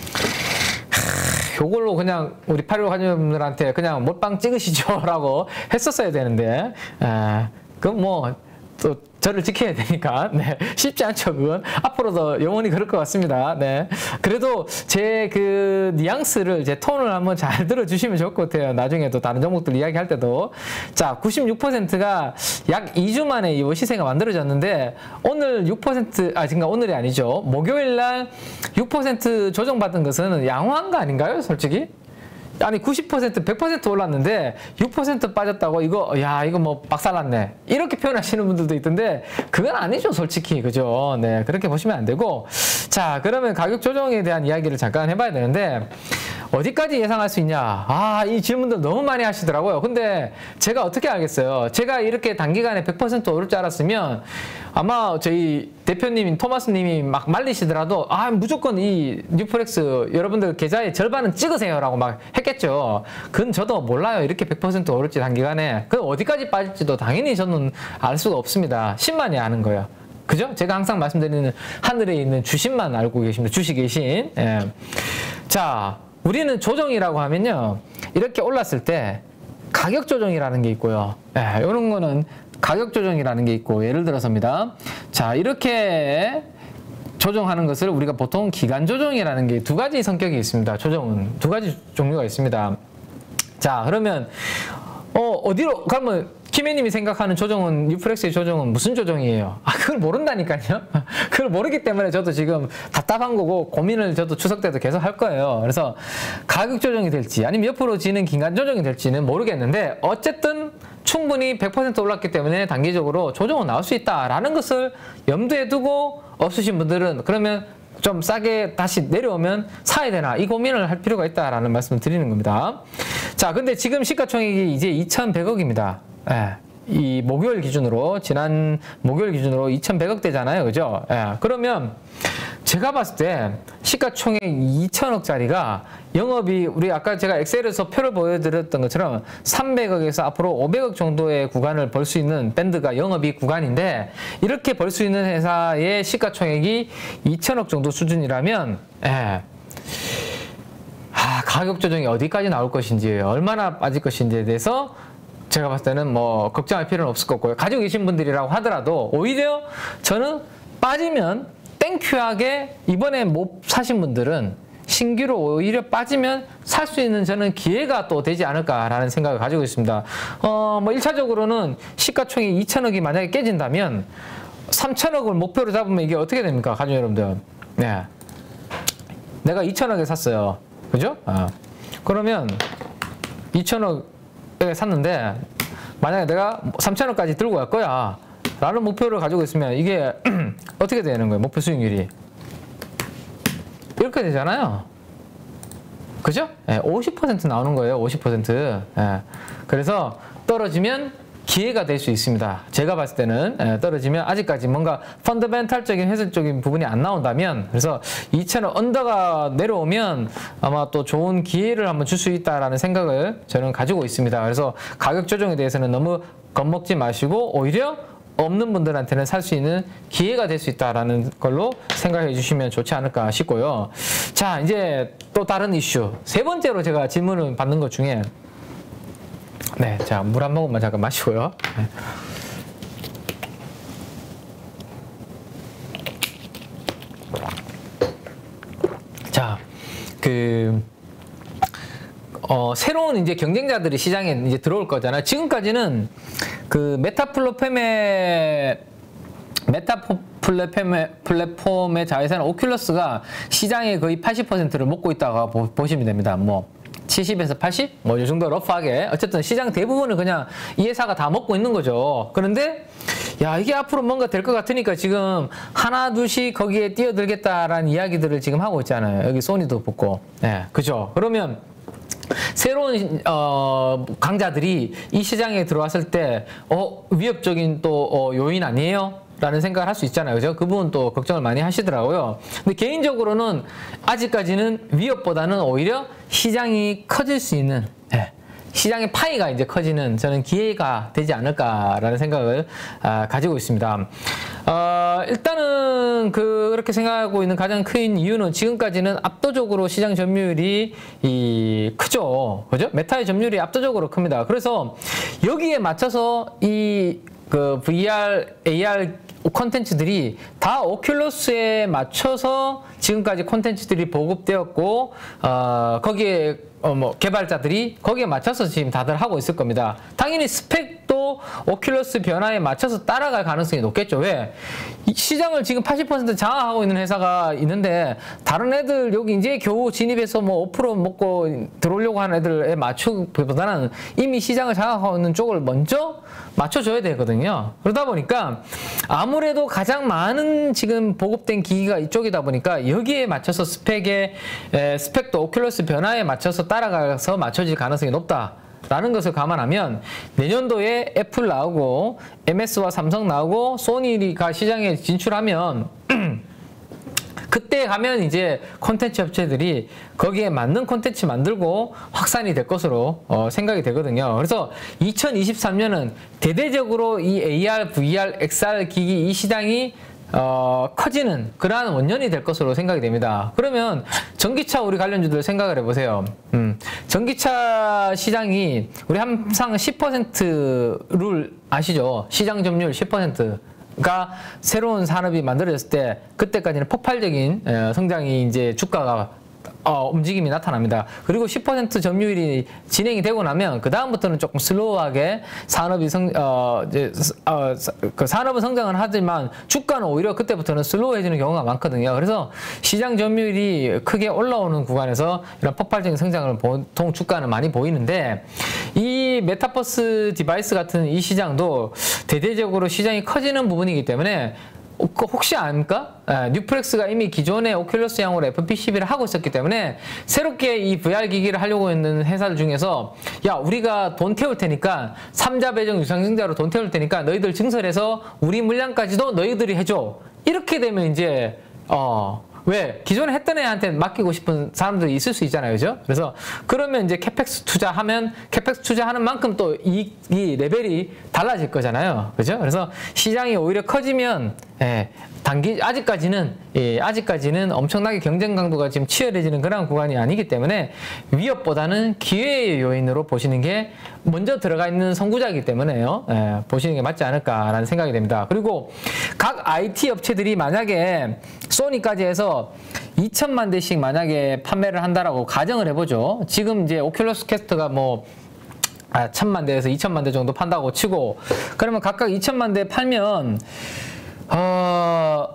요걸로 그냥 우리 팔일오 가족분들한테 그냥 몰빵 찍으시죠 라고 했었어야 되는데, 에, 그럼 뭐, 또 저를 지켜야 되니까 네, 쉽지 않죠. 그건 앞으로도 영원히 그럴 것 같습니다. 네, 그래도 제 그 뉘앙스를 제 톤을 한번 잘 들어주시면 좋을 것 같아요. 나중에 또 다른 종목들 이야기할 때도. 자, 구십육 퍼센트가 약 이 주 만에 이 시세가 만들어졌는데 오늘 육 퍼센트 아 지금 오늘이 아니죠. 목요일 날 육 퍼센트 조정받은 것은 양호한 거 아닌가요? 솔직히? 아니 구십 퍼센트, 백 퍼센트 올랐는데 육 퍼센트 빠졌다고 이거 야 이거 뭐 박살났네 이렇게 표현하시는 분들도 있던데 그건 아니죠 솔직히. 그죠? 네, 그렇게 보시면 안 되고. 자, 그러면 가격 조정에 대한 이야기를 잠깐 해봐야 되는데 어디까지 예상할 수 있냐. 아, 이 질문들 너무 많이 하시더라고요. 근데 제가 어떻게 알겠어요. 제가 이렇게 단기간에 백 퍼센트 오를 줄 알았으면 아마 저희 대표님인 토마스님이 막 말리시더라도 아 무조건 이 뉴플렉스 여러분들 계좌의 절반은 찍으세요 라고 막 했겠죠. 그건 저도 몰라요. 이렇게 백 퍼센트 오를지 단기간에. 그 어디까지 빠질지도 당연히 저는 알 수가 없습니다. 신만이 아는 거예요. 그죠? 제가 항상 말씀드리는 하늘에 있는 주신만 알고 계십니다. 주식의 신. 예. 자, 우리는 조정이라고 하면요. 이렇게 올랐을 때 가격 조정이라는 게 있고요. 예, 이런 거는 가격 조정이라는 게 있고, 예를 들어서입니다. 자, 이렇게 조정하는 것을 우리가 보통 기간 조정이라는 게 두 가지 성격이 있습니다. 조정은 두 가지 종류가 있습니다. 자, 그러면 어, 어디로 그러면 키메님이 생각하는 조정은, 뉴플렉스의 조정은 무슨 조정이에요? 아, 그걸 모른다니까요. 그걸 모르기 때문에 저도 지금 답답한 거고 고민을 저도 추석 때도 계속 할 거예요. 그래서 가격 조정이 될지 아니면 옆으로 지는 긴간 조정이 될지는 모르겠는데 어쨌든 충분히 백 퍼센트 올랐기 때문에 단기적으로 조정은 나올 수 있다라는 것을 염두에 두고 없으신 분들은 그러면 좀 싸게 다시 내려오면 사야 되나 이 고민을 할 필요가 있다라는 말씀을 드리는 겁니다. 자, 근데 지금 시가총액이 이제 이천백억입니다. 예, 이 목요일 기준으로, 지난 목요일 기준으로 이천백억 대잖아요. 그죠? 예, 그러면 제가 봤을 때 시가총액 이천억짜리가 영업이 우리 아까 제가 엑셀에서 표를 보여드렸던 것처럼 삼백억에서 앞으로 오백억 정도의 구간을 벌 수 있는 밴드가 영업이 구간인데 이렇게 벌 수 있는 회사의 시가총액이 이천억 정도 수준이라면 예, 아, 가격 조정이 어디까지 나올 것인지 얼마나 빠질 것인지에 대해서 제가 봤을 때는 뭐 걱정할 필요는 없을 것 같고요. 가지고 계신 분들이라고 하더라도 오히려 저는 빠지면 땡큐하게 이번에 못 사신 분들은 신규로 오히려 빠지면 살 수 있는 저는 기회가 또 되지 않을까라는 생각을 가지고 있습니다. 어, 뭐 일 차적으로는 시가총액 이천억이 만약에 깨진다면 삼천억을 목표로 잡으면 이게 어떻게 됩니까? 가족 여러분들. 네. 내가 이천억에 샀어요. 그죠? 어. 그러면 이천억에 샀는데 만약에 내가 삼천억까지 들고 갈 거야 라는 목표를 가지고 있으면 이게 어떻게 되는 거예요? 목표 수익률이 이렇게 되잖아요. 그죠? 예, 오십 퍼센트 나오는 거예요. 오십 퍼센트. 예, 그래서 떨어지면 기회가 될 수 있습니다. 제가 봤을 때는 예, 떨어지면 아직까지 뭔가 펀더멘탈적인 회색적인 부분이 안 나온다면, 그래서 이천억 언더가 내려오면 아마 또 좋은 기회를 한번 줄 수 있다라는 생각을 저는 가지고 있습니다. 그래서 가격 조정에 대해서는 너무 겁먹지 마시고 오히려 없는 분들한테는 살 수 있는 기회가 될 수 있다라는 걸로 생각해 주시면 좋지 않을까 싶고요. 자, 이제 또 다른 이슈. 세 번째로 제가 질문을 받는 것 중에, 네, 자, 물 한 모금만 잠깐 마시고요. 네. 그 어, 새로운 이제 경쟁자들이 시장에 이제 들어올 거잖아요. 지금까지는 그 메타 플랫폼의 메타 플랫폼의, 플랫폼의 자회사는 오큘러스가 시장의 거의 팔십 퍼센트를 먹고 있다고 보, 보시면 됩니다. 뭐 칠십에서 팔십? 뭐 이 정도 러프하게. 어쨌든 시장 대부분을 그냥 이 회사가 다 먹고 있는 거죠. 그런데 야, 이게 앞으로 뭔가 될 것 같으니까 지금 하나 둘씩 거기에 뛰어들겠다라는 이야기들을 지금 하고 있잖아요. 여기 소니도 붙고. 네, 그죠? 그러면 새로운 어, 강자들이 이 시장에 들어왔을 때 어, 위협적인 또 어, 요인 아니에요? 라는 생각을 할 수 있잖아요. 그죠? 그 부분 또 걱정을 많이 하시더라고요. 근데 개인적으로는 아직까지는 위협보다는 오히려 시장이 커질 수 있는, 예, 시장의 파이가 이제 커지는 저는 기회가 되지 않을까라는 생각을 아, 가지고 있습니다. 어, 일단은 그, 그렇게 생각하고 있는 가장 큰 이유는 지금까지는 압도적으로 시장 점유율이 이, 크죠. 그죠? 메타의 점유율이 압도적으로 큽니다. 그래서 여기에 맞춰서 이 그 브이알, 에이알 콘텐츠들이 다 오큘러스에 맞춰서 지금까지 콘텐츠들이 보급되었고, 어, 거기에 어, 뭐 개발자들이 거기에 맞춰서 지금 다들 하고 있을 겁니다. 당연히 스펙도 오큘러스 변화에 맞춰서 따라갈 가능성이 높겠죠. 왜? 이 시장을 지금 팔십 퍼센트 장악하고 있는 회사가 있는데 다른 애들 여기 이제 겨우 진입해서 뭐 오 퍼센트 먹고 들어오려고 하는 애들에 맞추기보다는 이미 시장을 장악하고 있는 쪽을 먼저 맞춰줘야 되거든요. 그러다 보니까 아무래도 가장 많은 지금 보급된 기기가 이쪽이다 보니까 여기에 맞춰서 스펙에 에, 스펙도 오큘러스 변화에 맞춰서 따라가서 맞춰질 가능성이 높다라는 것을 감안하면 내년도에 애플 나오고 엠에스와 삼성 나오고 소니가 시장에 진출하면 그때 가면 이제 콘텐츠 업체들이 거기에 맞는 콘텐츠 만들고 확산이 될 것으로 어, 생각이 되거든요. 그래서 이천이십삼 년은 대대적으로 이 에이알, 브이알, 엑스알 기기 이 시장이 어, 커지는 그러한 원년이 될 것으로 생각이 됩니다. 그러면 전기차 우리 관련주들 생각을 해보세요. 음, 전기차 시장이 우리 항상 십 퍼센트를 아시죠? 시장 점유율 십 퍼센트. 가 새로운 산업이 만들어졌을 때 그때까지는 폭발적인 성장이 이제 주가가 어, 움직임이 나타납니다. 그리고 십 퍼센트 점유율이 진행이 되고 나면 그 다음부터는 조금 슬로우하게 산업이 성, 어, 이제, 어, 그 산업은 성장을 하지만 주가는 오히려 그때부터는 슬로우해지는 경우가 많거든요. 그래서 시장 점유율이 크게 올라오는 구간에서 이런 폭발적인 성장을 보통 주가는 많이 보이는데 이 메타버스 디바이스 같은 이 시장도 대대적으로 시장이 커지는 부분이기 때문에 혹시 압니까? 예, 뉴플렉스가 이미 기존의 오큘러스향으로 에프피 십일을 하고 있었기 때문에 새롭게 이 브이알 기기를 하려고 있는 회사들 중에서 야, 우리가 돈 태울 테니까 삼자 배정 유상증자로 돈 태울 테니까 너희들 증설해서 우리 물량까지도 너희들이 해줘. 이렇게 되면 이제 어 왜? 기존에 했던 애한테 맡기고 싶은 사람들이 있을 수 있잖아요. 그죠? 그래서 그러면 이제 캐펙스 투자하면 캐펙스 투자하는 만큼 또 이, 이 레벨이 달라질 거잖아요. 그죠? 그래서 시장이 오히려 커지면 예, 단기 아직까지는 예, 아직까지는 엄청나게 경쟁 강도가 지금 치열해지는 그런 구간이 아니기 때문에 위협보다는 기회의 요인으로 보시는 게 먼저 들어가 있는 선구자이기 때문에요. 예, 보시는 게 맞지 않을까라는 생각이 됩니다. 그리고 각 아이티 업체들이 만약에 소니까지 해서 이천만 대씩 만약에 판매를 한다라고 가정을 해보죠. 지금 이제 오큘러스 퀘스트가 뭐 아, 천만 대에서 이천만 대 정도 판다고 치고 그러면 각각 이천만 대 팔면 어,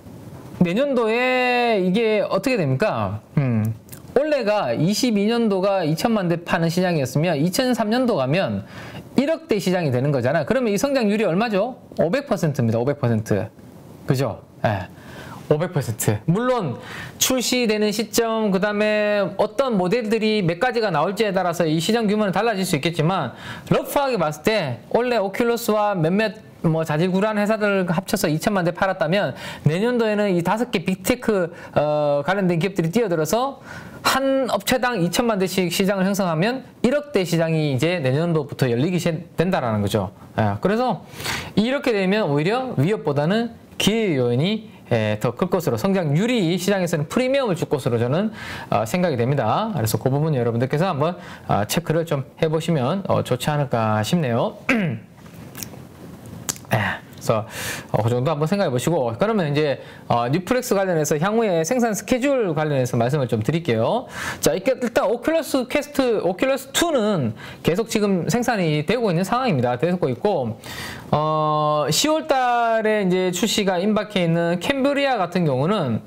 내년도에 이게 어떻게 됩니까? 음, 올해가 이십이 년도가 이천만 대 파는 시장이었으면 이천삼 년도 가면 일억 대 시장이 되는 거잖아요. 그러면 이 성장률이 얼마죠? 오백 퍼센트입니다. 오백 퍼센트. 그죠? 예. 오백 퍼센트. 물론 출시되는 시점, 그 다음에 어떤 모델들이 몇 가지가 나올지에 따라서 이 시장 규모는 달라질 수 있겠지만 러프하게 봤을 때 원래 오큘러스와 몇몇 뭐 자질구레한 회사들 합쳐서 이천만 대 팔았다면 내년도에는 이 다섯 개 빅테크 어, 관련된 기업들이 뛰어들어서 한 업체당 이천만 대씩 시장을 형성하면 일억 대 시장이 이제 내년도부터 열리기 된다라는 거죠. 예, 그래서 이렇게 되면 오히려 위협보다는 기회 요인이 예, 더 클 것으로 성장률이 시장에서는 프리미엄을 줄 것으로 저는 어, 생각이 됩니다. 그래서 그 부분 여러분들께서 한번 어, 체크를 좀 해보시면 어, 좋지 않을까 싶네요. 예, 그래서 어, 그 정도 한번 생각해 보시고, 그러면 이제 어, 뉴플렉스 관련해서 향후에 생산 스케줄 관련해서 말씀을 좀 드릴게요. 자, 일단 오큘러스 퀘스트, 오큘러스 투는 계속 지금 생산이 되고 있는 상황입니다. 되고 있고, 어, 시월 달에 이제 출시가 임박해 있는 캠브리아 같은 경우는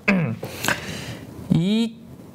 이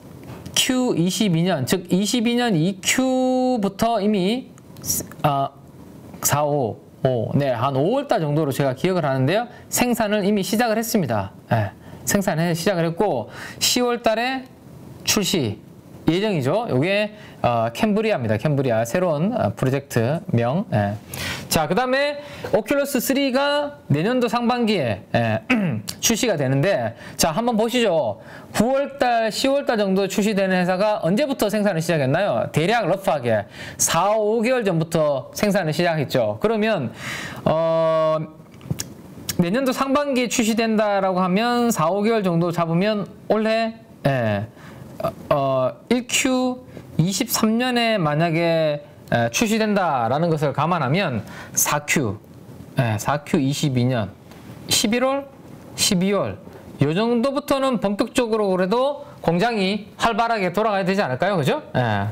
큐 이십이 년, 즉 이십이 년 이 큐부터 이미 어, 사, 오, 오, 네, 한 오월 달 정도로 제가 기억을 하는데요. 생산을 이미 시작을 했습니다. 네, 생산을 시작을 했고 시월 달에 출시 예정이죠. 이게 어, 캠브리아입니다. 캠브리아 새로운 어, 프로젝트명. 예. 자, 그 다음에 오큘러스 쓰리가 내년도 상반기에 예, 출시가 되는데, 자, 한번 보시죠. 구월 달, 시월 달 정도 출시되는 회사가 언제부터 생산을 시작했나요? 대략 러프하게 사, 오 개월 전부터 생산을 시작했죠. 그러면 어, 내년도 상반기에 출시된다라고 하면 사, 오 개월 정도 잡으면 올해 예, 어, 일 큐 이십삼 년에 만약에 에, 출시된다라는 것을 감안하면 사 큐, 에, 사 큐 이십이 년 십일월, 십이월 요 정도부터는 본격적으로 그래도 공장이 활발하게 돌아가야 되지 않을까요? 그죠? 에.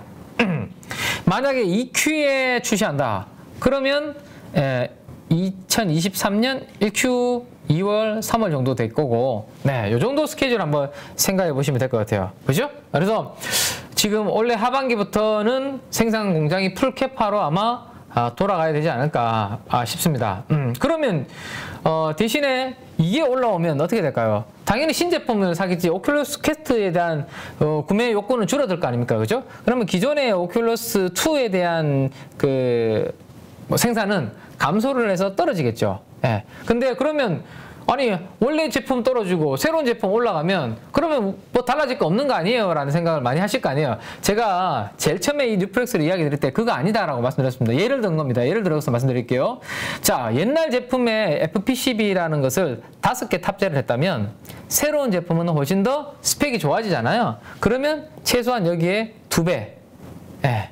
만약에 이 큐에 출시한다. 그러면 에, 이천이십삼 년 일 큐 이월, 삼월 정도 될 거고, 네, 요 정도 스케줄 한번 생각해 보시면 될 것 같아요. 그죠? 그래서 지금 올해 하반기부터는 생산 공장이 풀캐파로 아마 아, 돌아가야 되지 않을까 아, 싶습니다. 음, 그러면 어, 대신에 이게 올라오면 어떻게 될까요? 당연히 신제품을 사겠지. 오큘러스 퀘스트에 대한 어, 구매 욕구는 줄어들 거 아닙니까? 그죠? 그러면 기존의 오큘러스 투에 대한 그 뭐 생산은 감소를 해서 떨어지겠죠. 예. 근데 그러면 아니 원래 제품 떨어지고 새로운 제품 올라가면 그러면 뭐 달라질 거 없는 거 아니에요? 라는 생각을 많이 하실 거 아니에요. 제가 제일 처음에 이 뉴플렉스를 이야기 드릴 때 그거 아니다라고 말씀드렸습니다. 예를 든 겁니다. 예를 들어서 말씀드릴게요. 자, 옛날 제품의 에프피씨비라는 것을 다섯 개 탑재를 했다면 새로운 제품은 훨씬 더 스펙이 좋아지잖아요. 그러면 최소한 여기에 두 배. 예.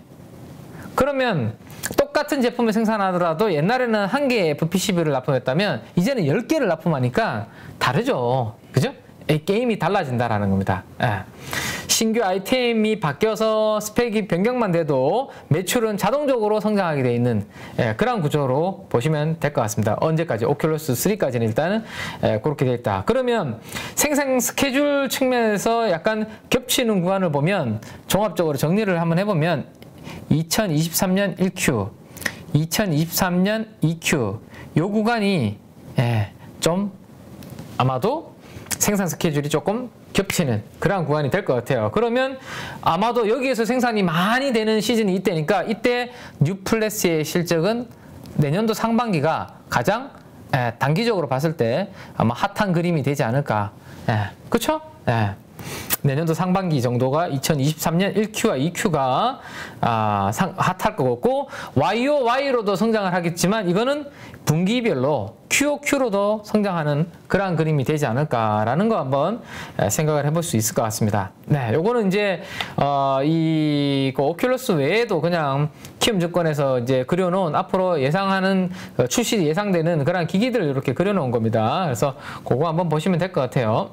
그러면 똑같은 제품을 생산하더라도 옛날에는 한 개의 에프피씨비를 납품했다면 이제는 열 개를 납품하니까 다르죠. 그죠? 게임이 달라진다라는 겁니다. 예. 신규 아이템이 바뀌어서 스펙이 변경만 돼도 매출은 자동적으로 성장하게 돼 있는 예, 그런 구조로 보시면 될 것 같습니다. 언제까지? 오큘러스 쓰리까지는 일단은 예, 그렇게 돼 있다. 그러면 생산 스케줄 측면에서 약간 겹치는 구간을 보면 종합적으로 정리를 한번 해보면 이천이십삼 년 일 큐, 이천이십삼 년 이 큐 요 구간이 예, 좀 아마도 생산 스케줄이 조금 겹치는 그런 구간이 될 것 같아요. 그러면 아마도 여기에서 생산이 많이 되는 시즌이 이때니까 이때 뉴플렉스의 실적은 내년도 상반기가 가장 예, 단기적으로 봤을 때 아마 핫한 그림이 되지 않을까. 예, 그쵸? 예. 내년도 상반기 정도가 이천이십삼 년 일 큐와 이 큐가 아, 상, 핫할 것 같고 와이오와이로도 성장을 하겠지만 이거는 분기별로 큐오큐로도 성장하는 그러한 그림이 되지 않을까라는 거 한번 생각을 해볼 수 있을 것 같습니다. 네, 요거는 이제 어, 이 그 오큘러스 외에도 그냥 키움증권에서 이제 그려놓은 앞으로 예상하는 출시 예상되는 그런 기기들을 이렇게 그려놓은 겁니다. 그래서 그거 한번 보시면 될 것 같아요.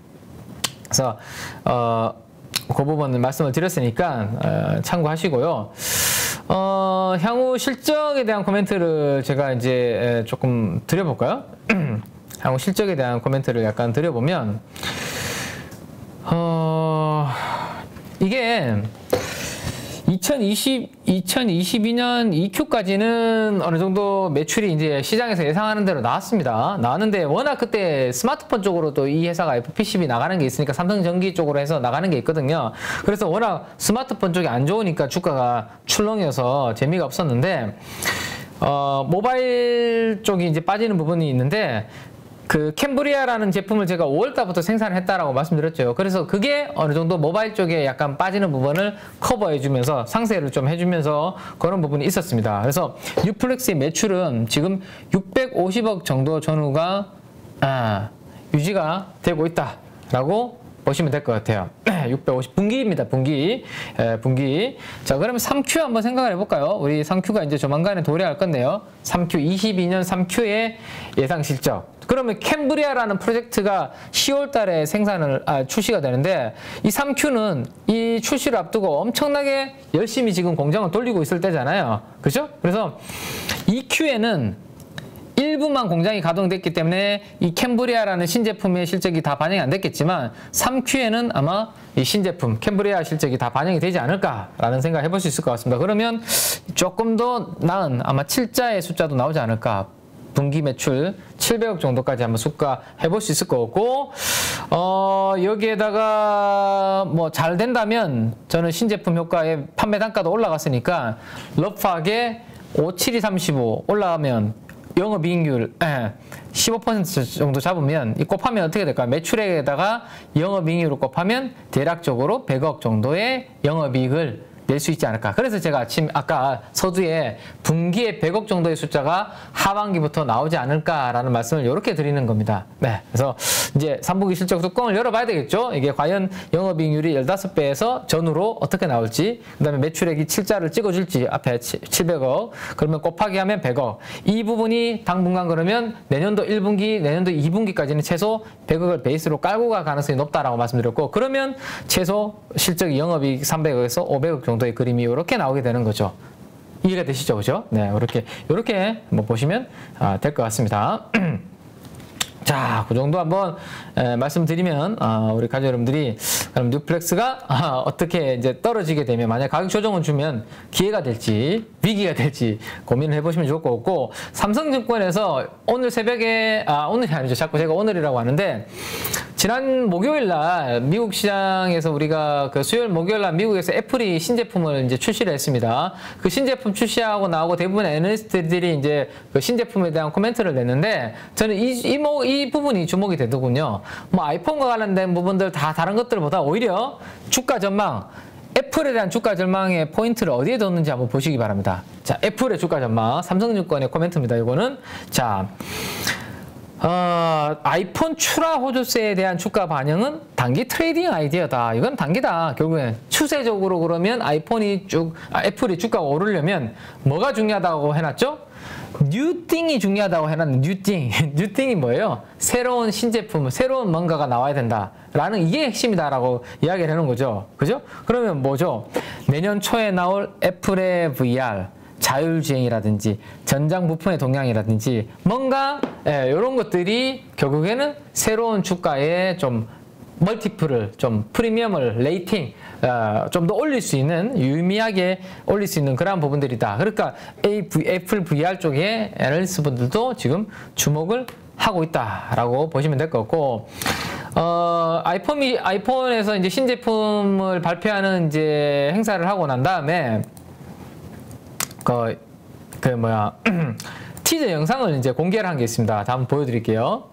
그래서 어, 그 부분 말씀을 드렸으니까 어, 참고하시고요. 어, 향후 실적에 대한 코멘트를 제가 이제 조금 드려볼까요? 향후 실적에 대한 코멘트를 약간 드려보면 어, 이게 이천이십, 이천이십이 년 이 큐까지는 어느 정도 매출이 이제 시장에서 예상하는 대로 나왔습니다. 나왔는데 워낙 그때 스마트폰 쪽으로도 이 회사가 에프피씨비 나가는 게 있으니까 삼성전기 쪽으로 해서 나가는 게 있거든요. 그래서 워낙 스마트폰 쪽이 안 좋으니까 주가가 출렁여서 재미가 없었는데 어, 모바일 쪽이 이제 빠지는 부분이 있는데 그 캠브리아라는 제품을 제가 오월 달부터 생산을 했다라고 말씀드렸죠. 그래서 그게 어느 정도 모바일 쪽에 약간 빠지는 부분을 커버해주면서 상세를 좀 해주면서 그런 부분이 있었습니다. 그래서 뉴플렉스의 매출은 지금 육백오십억 정도 전후가 아, 유지가 되고 있다라고 보시면 될 것 같아요. 육백오십 분기입니다. 분기. 에, 분기. 자, 그러면 삼 큐 한번 생각을 해볼까요? 우리 삼 큐가 이제 조만간에 도래할 건데요. 삼 큐, 이십이 년 삼 큐의 예상 실적. 그러면 캠브리아라는 프로젝트가 시월 달에 생산을, 아, 출시가 되는데, 이 삼 큐는 이 출시를 앞두고 엄청나게 열심히 지금 공장을 돌리고 있을 때잖아요. 그죠? 그래서 이 큐에는 일부만 공장이 가동됐기 때문에 이 캠브리아라는 신제품의 실적이 다 반영이 안 됐겠지만 삼 큐에는 아마 이 신제품 캠브리아 실적이 다 반영이 되지 않을까라는 생각을 해볼 수 있을 것 같습니다. 그러면 조금 더 나은 아마 칠자의 숫자도 나오지 않을까. 분기 매출 칠백억 정도까지 한번 숙가해 볼 수 있을 것 같고, 어, 여기에다가 뭐 잘 된다면 저는 신제품 효과에 판매 단가도 올라갔으니까 러프하게 오, 칠, 이, 삼십오 올라가면 영업이익률 십오 퍼센트 정도 잡으면 이 곱하면 어떻게 될까요? 매출액에다가 영업이익률을 곱하면 대략적으로 백억 정도의 영업이익을 낼 수 있지 않을까. 그래서 제가 아침 아까 서두에 분기에 백억 정도의 숫자가 하반기부터 나오지 않을까라는 말씀을 이렇게 드리는 겁니다. 네, 그래서 이제 삼 분기 실적 뚜껑을 열어봐야 되겠죠. 이게 과연 영업이익률이 십오 배에서 전후로 어떻게 나올지, 그 다음에 매출액이 칠자를 찍어줄지, 앞에 칠백억 그러면 곱하기 하면 백억. 이 부분이 당분간 그러면 내년도 일 분기, 내년도 이 분기까지는 최소 백억을 베이스로 깔고 갈 가능성이 높다라고 말씀드렸고, 그러면 최소 실적이 영업이익 삼백억에서 오백억 정도 의 그림이 이렇게 나오게 되는 거죠. 이해가 되시죠? 그죠? 네, 이렇게, 이렇게 뭐 보시면 아, 될 것 같습니다. 자, 그 정도 한번 에, 말씀드리면 아, 우리 가족 여러분들이 그럼 뉴플렉스가 아, 어떻게 이제 떨어지게 되면 만약 가격 조정을 주면 기회가 될지 위기가 될지 고민을 해보시면 좋을 것 같고, 삼성증권에서 오늘 새벽에 아 오늘이 아니죠. 자꾸 제가 오늘이라고 하는데 지난 목요일 날 미국 시장에서 우리가 그 수요일 목요일 날 미국에서 애플이 신제품을 이제 출시를 했습니다. 그 신제품 출시하고 나오고 대부분의 애널리스트들이 이제 그 신제품에 대한 코멘트를 냈는데 저는 이, 이, 뭐, 이 부분이 주목이 되더군요. 뭐 아이폰과 관련된 부분들 다 다른 것들보다 오히려 주가 전망, 애플에 대한 주가 전망의 포인트를 어디에 뒀는지 한번 보시기 바랍니다. 자, 애플의 주가 전망, 삼성증권의 코멘트입니다. 이거는 자. 어, 아이폰 추라 호조세에 대한 주가 반영은 단기 트레이딩 아이디어다. 이건 단기다. 결국엔 추세적으로 그러면 아이폰이 쭉, 아, 애플이 주가가 오르려면 뭐가 중요하다고 해놨죠? 뉴띵이 중요하다고 해놨는데 뉴띵. 뉴띵이 뭐예요? 새로운 신제품, 새로운 뭔가가 나와야 된다. 라는 이게 핵심이다라고 이야기를 해놓은 거죠. 그죠? 그러면 뭐죠? 내년 초에 나올 애플의 브이알. 자율주행이라든지 전장 부품의 동향이라든지 뭔가 예, 이런 것들이 결국에는 새로운 주가에 좀 멀티플을 좀 프리미엄을 레이팅 어, 좀 더 올릴 수 있는 유의미하게 올릴 수 있는 그런 부분들이다. 그러니까 애플 브이알 쪽에 애널리스트 분들도 지금 주목을 하고 있다라고 보시면 될 것 같고, 어, 아이폰이 아이폰에서 이제 신제품을 발표하는 이제 행사를 하고 난 다음에 그, 그 뭐야 티저 영상을 이제 공개를 한 게 있습니다. 자, 한번 보여드릴게요.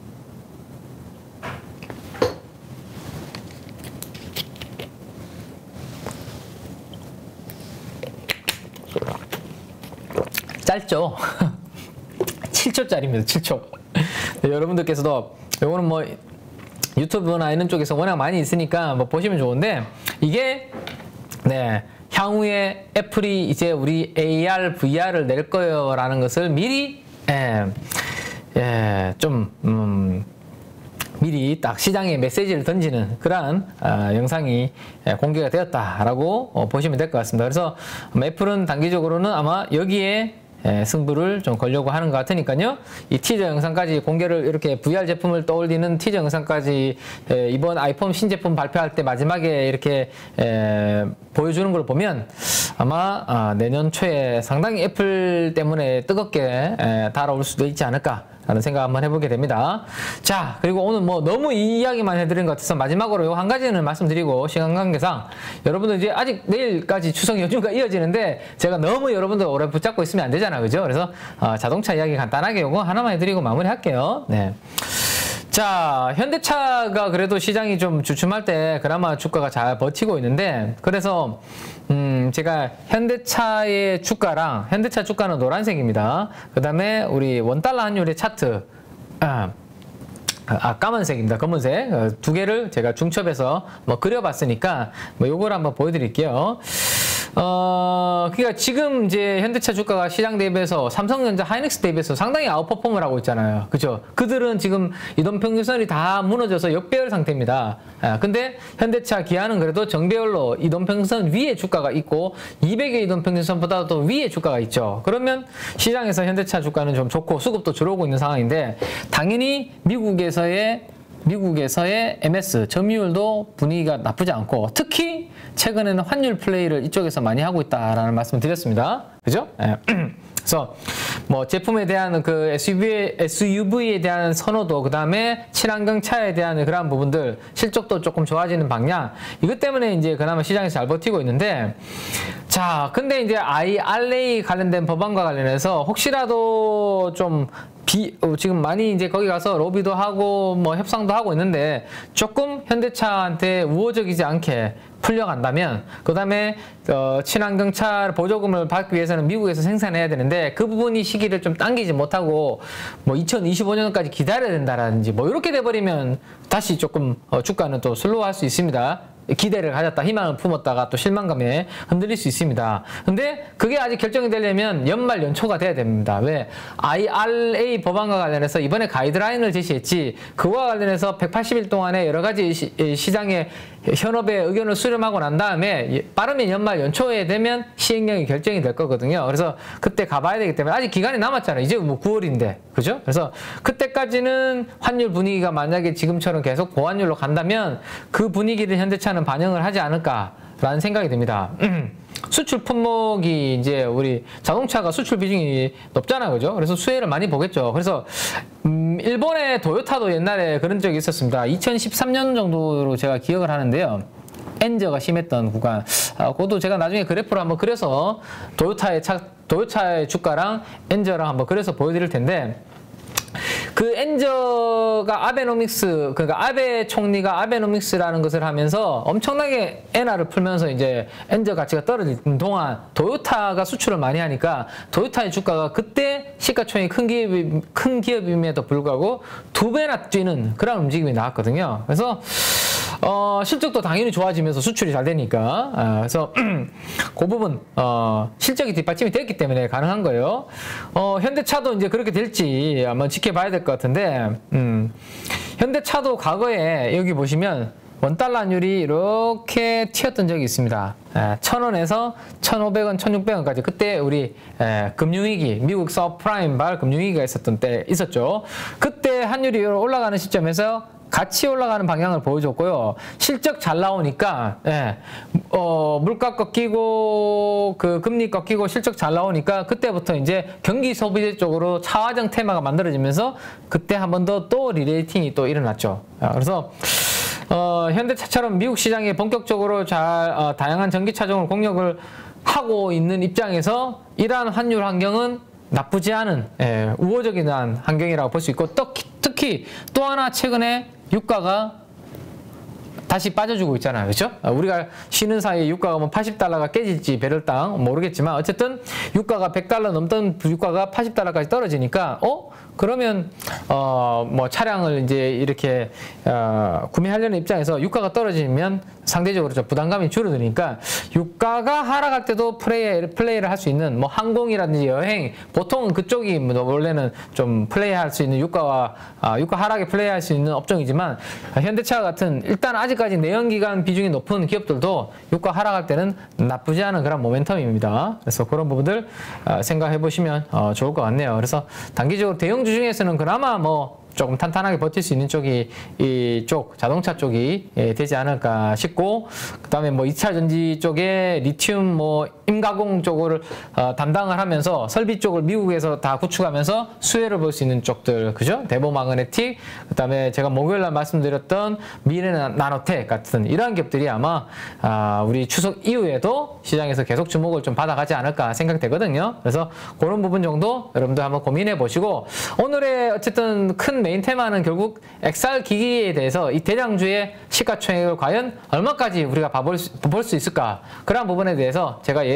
짧죠? 칠 초짜리입니다. 칠 초. 네, 여러분들께서도 이거는 뭐 유튜브나 이런 쪽에서 워낙 많이 있으니까 뭐 보시면 좋은데, 이게 네. 향후에 애플이 이제 우리 에이알, 브이알을 낼 거예요 라는 것을 미리 예, 예, 좀 음, 미리 딱 시장에 메시지를 던지는 그러한 어, 영상이 예, 공개가 되었다라고 어, 보시면 될 것 같습니다. 그래서 애플은 단기적으로는 아마 여기에 예, 승부를 좀 걸려고 하는 것 같으니까요. 이 티저 영상까지 공개를 이렇게 브이알 제품을 떠올리는 티저 영상까지 예, 이번 아이폰 신제품 발표할 때 마지막에 이렇게 예, 보여주는 걸 보면 아마 아, 내년 초에 상당히 애플 때문에 뜨겁게 예, 달아올 수도 있지 않을까 라는 생각 한번 해보게 됩니다. 자, 그리고 오늘 뭐 너무 이 이야기만 해드린 것 같아서 마지막으로 요 한 가지는 말씀드리고, 시간 관계상 여러분들 이제 아직 내일까지 추석 연휴가 이어지는데 제가 너무 여러분들 오래 붙잡고 있으면 안 되잖아, 그죠? 그래서 어, 자동차 이야기 간단하게 요거 하나만 해드리고 마무리할게요. 네. 자, 현대차가 그래도 시장이 좀 주춤할 때 그나마 주가가 잘 버티고 있는데, 그래서 음 제가 현대차의 주가랑, 현대차 주가는 노란색입니다. 그 다음에 우리 원달러 환율의 차트, 아, 아, 까만색입니다. 검은색. 어, 두 개를 제가 중첩해서 뭐 그려봤으니까 뭐 요걸 한번 보여드릴게요. 어, 그러니까 지금 이제 현대차 주가가 시장 대비해서 삼성전자, 하이닉스 대비해서 상당히 아웃퍼폼을 하고 있잖아요. 그죠? 그들은 지금 이동평균선이 다 무너져서 역배열 상태입니다. 아, 근데 현대차, 기아는 그래도 정배열로 이동평균선 위에 주가가 있고 이백의 이동평균선보다도 위에 주가가 있죠. 그러면 시장에서 현대차 주가는 좀 좋고 수급도 들어오고 있는 상황인데 당연히 미국에서의 미국에서의 엠에스 점유율도 분위기가 나쁘지 않고 특히 최근에는 환율 플레이를 이쪽에서 많이 하고 있다라는 말씀을 드렸습니다. 그죠? 예. 그래서 뭐 제품에 대한 그 에스유브이, 에스유브이에 대한 선호도, 그 다음에 친환경 차에 대한 그러한 부분들, 실적도 조금 좋아지는 방향, 이것 때문에 이제 그나마 시장에서 잘 버티고 있는데, 자, 근데 이제 아이알에이 관련된 법안과 관련해서 혹시라도 좀 비, 어, 지금 많이 이제 거기 가서 로비도 하고 뭐 협상도 하고 있는데 조금 현대차한테 우호적이지 않게 풀려간다면, 그 다음에 어, 친환경차 보조금을 받기 위해서는 미국에서 생산해야 되는데 그 부분이 시기를 좀 당기지 못하고 뭐 이천이십오 년까지 기다려야 된다라든지 뭐 이렇게 돼버리면 다시 조금 어, 주가는 또 슬로우할 수 있습니다. 기대를 가졌다, 희망을 품었다가 또 실망감에 흔들릴 수 있습니다. 근데 그게 아직 결정이 되려면 연말 연초가 돼야 됩니다. 왜? 아이알에이 법안과 관련해서 이번에 가이드라인을 제시했지, 그와 관련해서 백팔십 일 동안에 여러 가지 시, 시장의 현업의 의견을 수렴하고 난 다음에 빠르면 연말 연초에 되면 시행령이 결정이 될 거거든요. 그래서 그때 가봐야 되기 때문에 아직 기간이 남았잖아요. 이제 뭐 구월인데. 그죠? 그래서 그때까지는 환율 분위기가 만약에 지금처럼 계속 고환율로 간다면 그 분위기를 현대차는 반영을 하지 않을까라는 생각이 듭니다. 수출 품목이 이제 우리 자동차가 수출 비중이 높잖아요. 그죠? 그래서 수혜를 많이 보겠죠. 그래서 음, 일본의 도요타도 옛날에 그런 적이 있었습니다. 이천십삼 년 정도로 제가 기억을 하는데요. 엔저가 심했던 구간. 아, 그것도 제가 나중에 그래프로 한번 그려서 도요타의 차, 도요타의 주가랑 엔저랑 한번 그려서 보여드릴 텐데, 그 엔저가 아베노믹스, 그러니까 아베 총리가 아베노믹스라는 것을 하면서 엄청나게 엔화를 풀면서 이제 엔저 가치가 떨어지는 동안 도요타가 수출을 많이 하니까 도요타의 주가가 그때 시가총액이 큰 기업이, 큰 기업임에도 불구하고 두 배나 뛰는 그런 움직임이 나왔거든요. 그래서 어, 실적도 당연히 좋아지면서 수출이 잘 되니까. 아, 그래서 그 부분 어, 실적이 뒷받침이 됐기 때문에 가능한 거예요. 어, 현대차도 이제 그렇게 될지 한번 지켜봐야 될 것 같은데, 음, 현대차도 과거에 여기 보시면 원달러 환율이 이렇게 튀었던 적이 있습니다. 에, 천 원에서 천오백 원, 천육백 원까지. 그때 우리 에, 금융위기, 미국 서프라임발 금융위기가 있었던 때 있었죠. 그때 환율이 올라가는 시점에서 같이 올라가는 방향을 보여줬고요. 실적 잘 나오니까, 예, 어, 물가 꺾이고, 그 금리 꺾이고 실적 잘 나오니까 그때부터 이제 경기 소비재 쪽으로 차화정 테마가 만들어지면서 그때 한 번 더 또 리레이팅이 또 일어났죠. 그래서, 어, 현대차처럼 미국 시장에 본격적으로 잘, 어, 다양한 전기차종을 공략을 하고 있는 입장에서 이러한 환율 환경은 나쁘지 않은, 예, 우호적인 환경이라고 볼 수 있고, 또, 특히 또 하나 최근에 유가가 다시 빠져주고 있잖아요. 그렇죠? 우리가 쉬는 사이에 유가가 뭐 팔십 달러가 깨질지 배럴당 모르겠지만 어쨌든 유가가 백 달러 넘던 유가가 팔십 달러까지 떨어지니까 어? 그러면 어 뭐 차량을 이제 이렇게 어 구매하려는 입장에서 유가가 떨어지면 상대적으로 좀 부담감이 줄어드니까 유가가 하락할 때도 플레이, 플레이를 할 수 있는 뭐 항공이라든지 여행, 보통은 그쪽이 뭐 원래는 좀 플레이할 수 있는 유가와 아, 유가 하락에 플레이할 수 있는 업종이지만 현대차 같은 일단 아직까지 내연기관 비중이 높은 기업들도 유가 하락할 때는 나쁘지 않은 그런 모멘텀입니다. 그래서 그런 부분들 어, 생각해 보시면 어, 좋을 것 같네요. 그래서 단기적으로 대형주 중에서는 그나마 뭐 조금 탄탄하게 버틸 수 있는 쪽이 이쪽 자동차 쪽이 예, 되지 않을까 싶고, 그 다음에 뭐 이 차 전지 쪽에 리튬 뭐 임가공 쪽을 어, 담당을 하면서 설비 쪽을 미국에서 다 구축하면서 수혜를 볼 수 있는 쪽들, 그죠? 대보마그네틱, 그 다음에 제가 목요일날 말씀드렸던 미래나노텍 같은 이러한 기업들이 아마 아, 우리 추석 이후에도 시장에서 계속 주목을 좀 받아가지 않을까 생각되거든요. 그래서 그런 부분 정도 여러분들 한번 고민해 보시고, 오늘의 어쨌든 큰 메인 테마는 결국 엑스알 기기에 대해서 이 대장주의 시가총액을 과연 얼마까지 우리가 볼 수 있을까, 그런 부분에 대해서 제가 예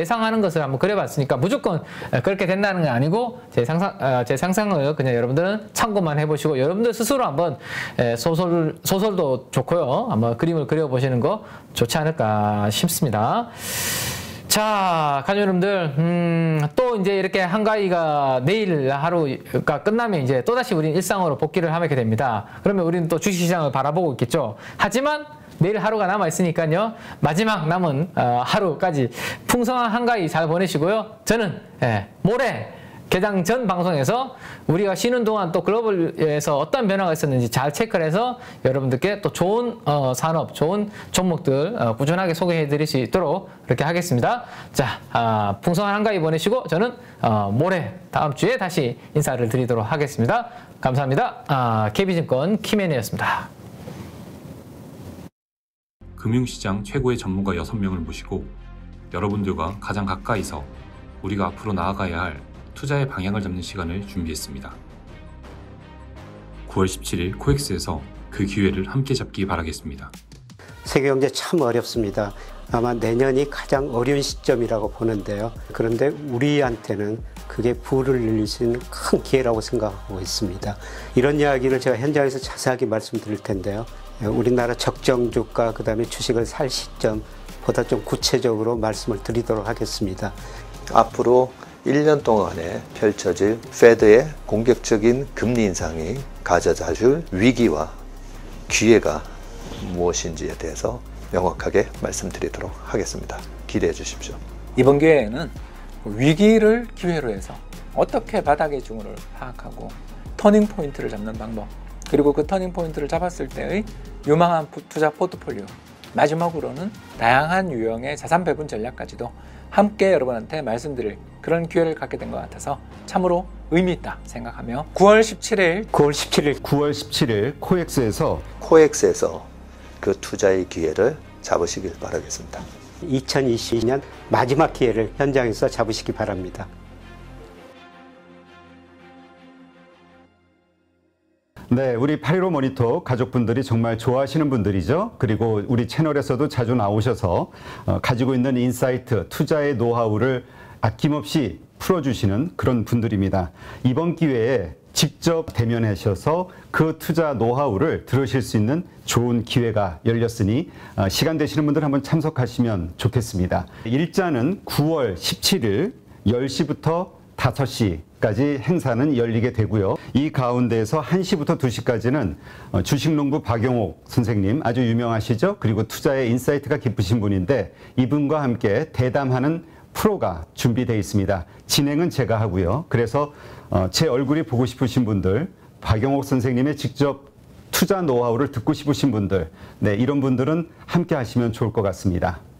예상하는 것을 한번 그려봤으니까 무조건 그렇게 된다는 게 아니고 제 상상, 제 상상을 그냥 여러분들은 참고만 해보시고 여러분들 스스로 한번 소설, 소설도 좋고요. 한번 그림을 그려보시는 거 좋지 않을까 싶습니다. 자, 가족 여러분들, 음, 또 이제 이렇게 한가위가 내일 하루가 끝나면 이제 또다시 우리는 일상으로 복귀를 하게 됩니다. 그러면 우리는 또 주식시장을 바라보고 있겠죠. 하지만 내일 하루가 남아있으니까요. 마지막 남은 어, 하루까지 풍성한 한가위 잘 보내시고요. 저는 예, 모레 개장 전 방송에서 우리가 쉬는 동안 또 글로벌에서 어떤 변화가 있었는지 잘 체크를 해서 여러분들께 또 좋은 어, 산업, 좋은 종목들 어, 꾸준하게 소개해 드릴 수 있도록 그렇게 하겠습니다. 자, 아, 풍성한 한가위 보내시고 저는 어, 모레 다음 주에 다시 인사를 드리도록 하겠습니다. 감사합니다. 아, 케이비증권 키맨이었습니다. 금융시장 최고의 전문가 여섯 명을 모시고 여러분들과 가장 가까이서 우리가 앞으로 나아가야 할 투자의 방향을 잡는 시간을 준비했습니다. 구월 십칠일 코엑스에서 그 기회를 함께 잡기 바라겠습니다. 세계경제 참 어렵습니다. 아마 내년이 가장 어려운 시점이라고 보는데요. 그런데 우리한테는 그게 부를 늘릴 수 있는 큰 기회라고 생각하고 있습니다. 이런 이야기를 제가 현장에서 자세하게 말씀드릴 텐데요. 우리나라 적정 주가, 그 다음에 주식을 살 시점보다 좀 구체적으로 말씀을 드리도록 하겠습니다. 앞으로 일 년 동안에 펼쳐질 페드의 공격적인 금리 인상이 가져다 줄 위기와 기회가 무엇인지에 대해서 명확하게 말씀드리도록 하겠습니다. 기대해 주십시오. 이번 기회에는 위기를 기회로 해서 어떻게 바닥의 징후를 파악하고 터닝 포인트를 잡는 방법, 그리고 그 터닝 포인트를 잡았을 때의 유망한 투자 포트폴리오, 마지막으로는 다양한 유형의 자산 배분 전략까지도 함께 여러분한테 말씀드릴 그런 기회를 갖게 된 것 같아서 참으로 의미 있다 생각하며 구월 십칠일 구월 십칠일 구월 십칠일 코엑스에서 코엑스에서 그 투자의 기회를 잡으시길 바라겠습니다. 이천이십이년 마지막 기회를 현장에서 잡으시기 바랍니다. 네, 우리 팔일오 모니터 가족분들이 정말 좋아하시는 분들이죠. 그리고 우리 채널에서도 자주 나오셔서 어, 가지고 있는 인사이트, 투자의 노하우를 아낌없이 풀어주시는 그런 분들입니다. 이번 기회에 직접 대면하셔서 그 투자 노하우를 들으실 수 있는 좋은 기회가 열렸으니 어, 시간 되시는 분들 한번 참석하시면 좋겠습니다. 일자는 구월 십칠일 열 시부터 다섯 시까지 행사는 열리게 되고요. 이 가운데에서 한 시부터 두 시까지는 주식농부 박용옥 선생님 아주 유명하시죠? 그리고 투자의 인사이트가 깊으신 분인데 이분과 함께 대담하는 프로가 준비되어 있습니다. 진행은 제가 하고요. 그래서 제 얼굴이 보고 싶으신 분들, 박용옥 선생님의 직접 투자 노하우를 듣고 싶으신 분들, 네, 이런 분들은 함께 하시면 좋을 것 같습니다.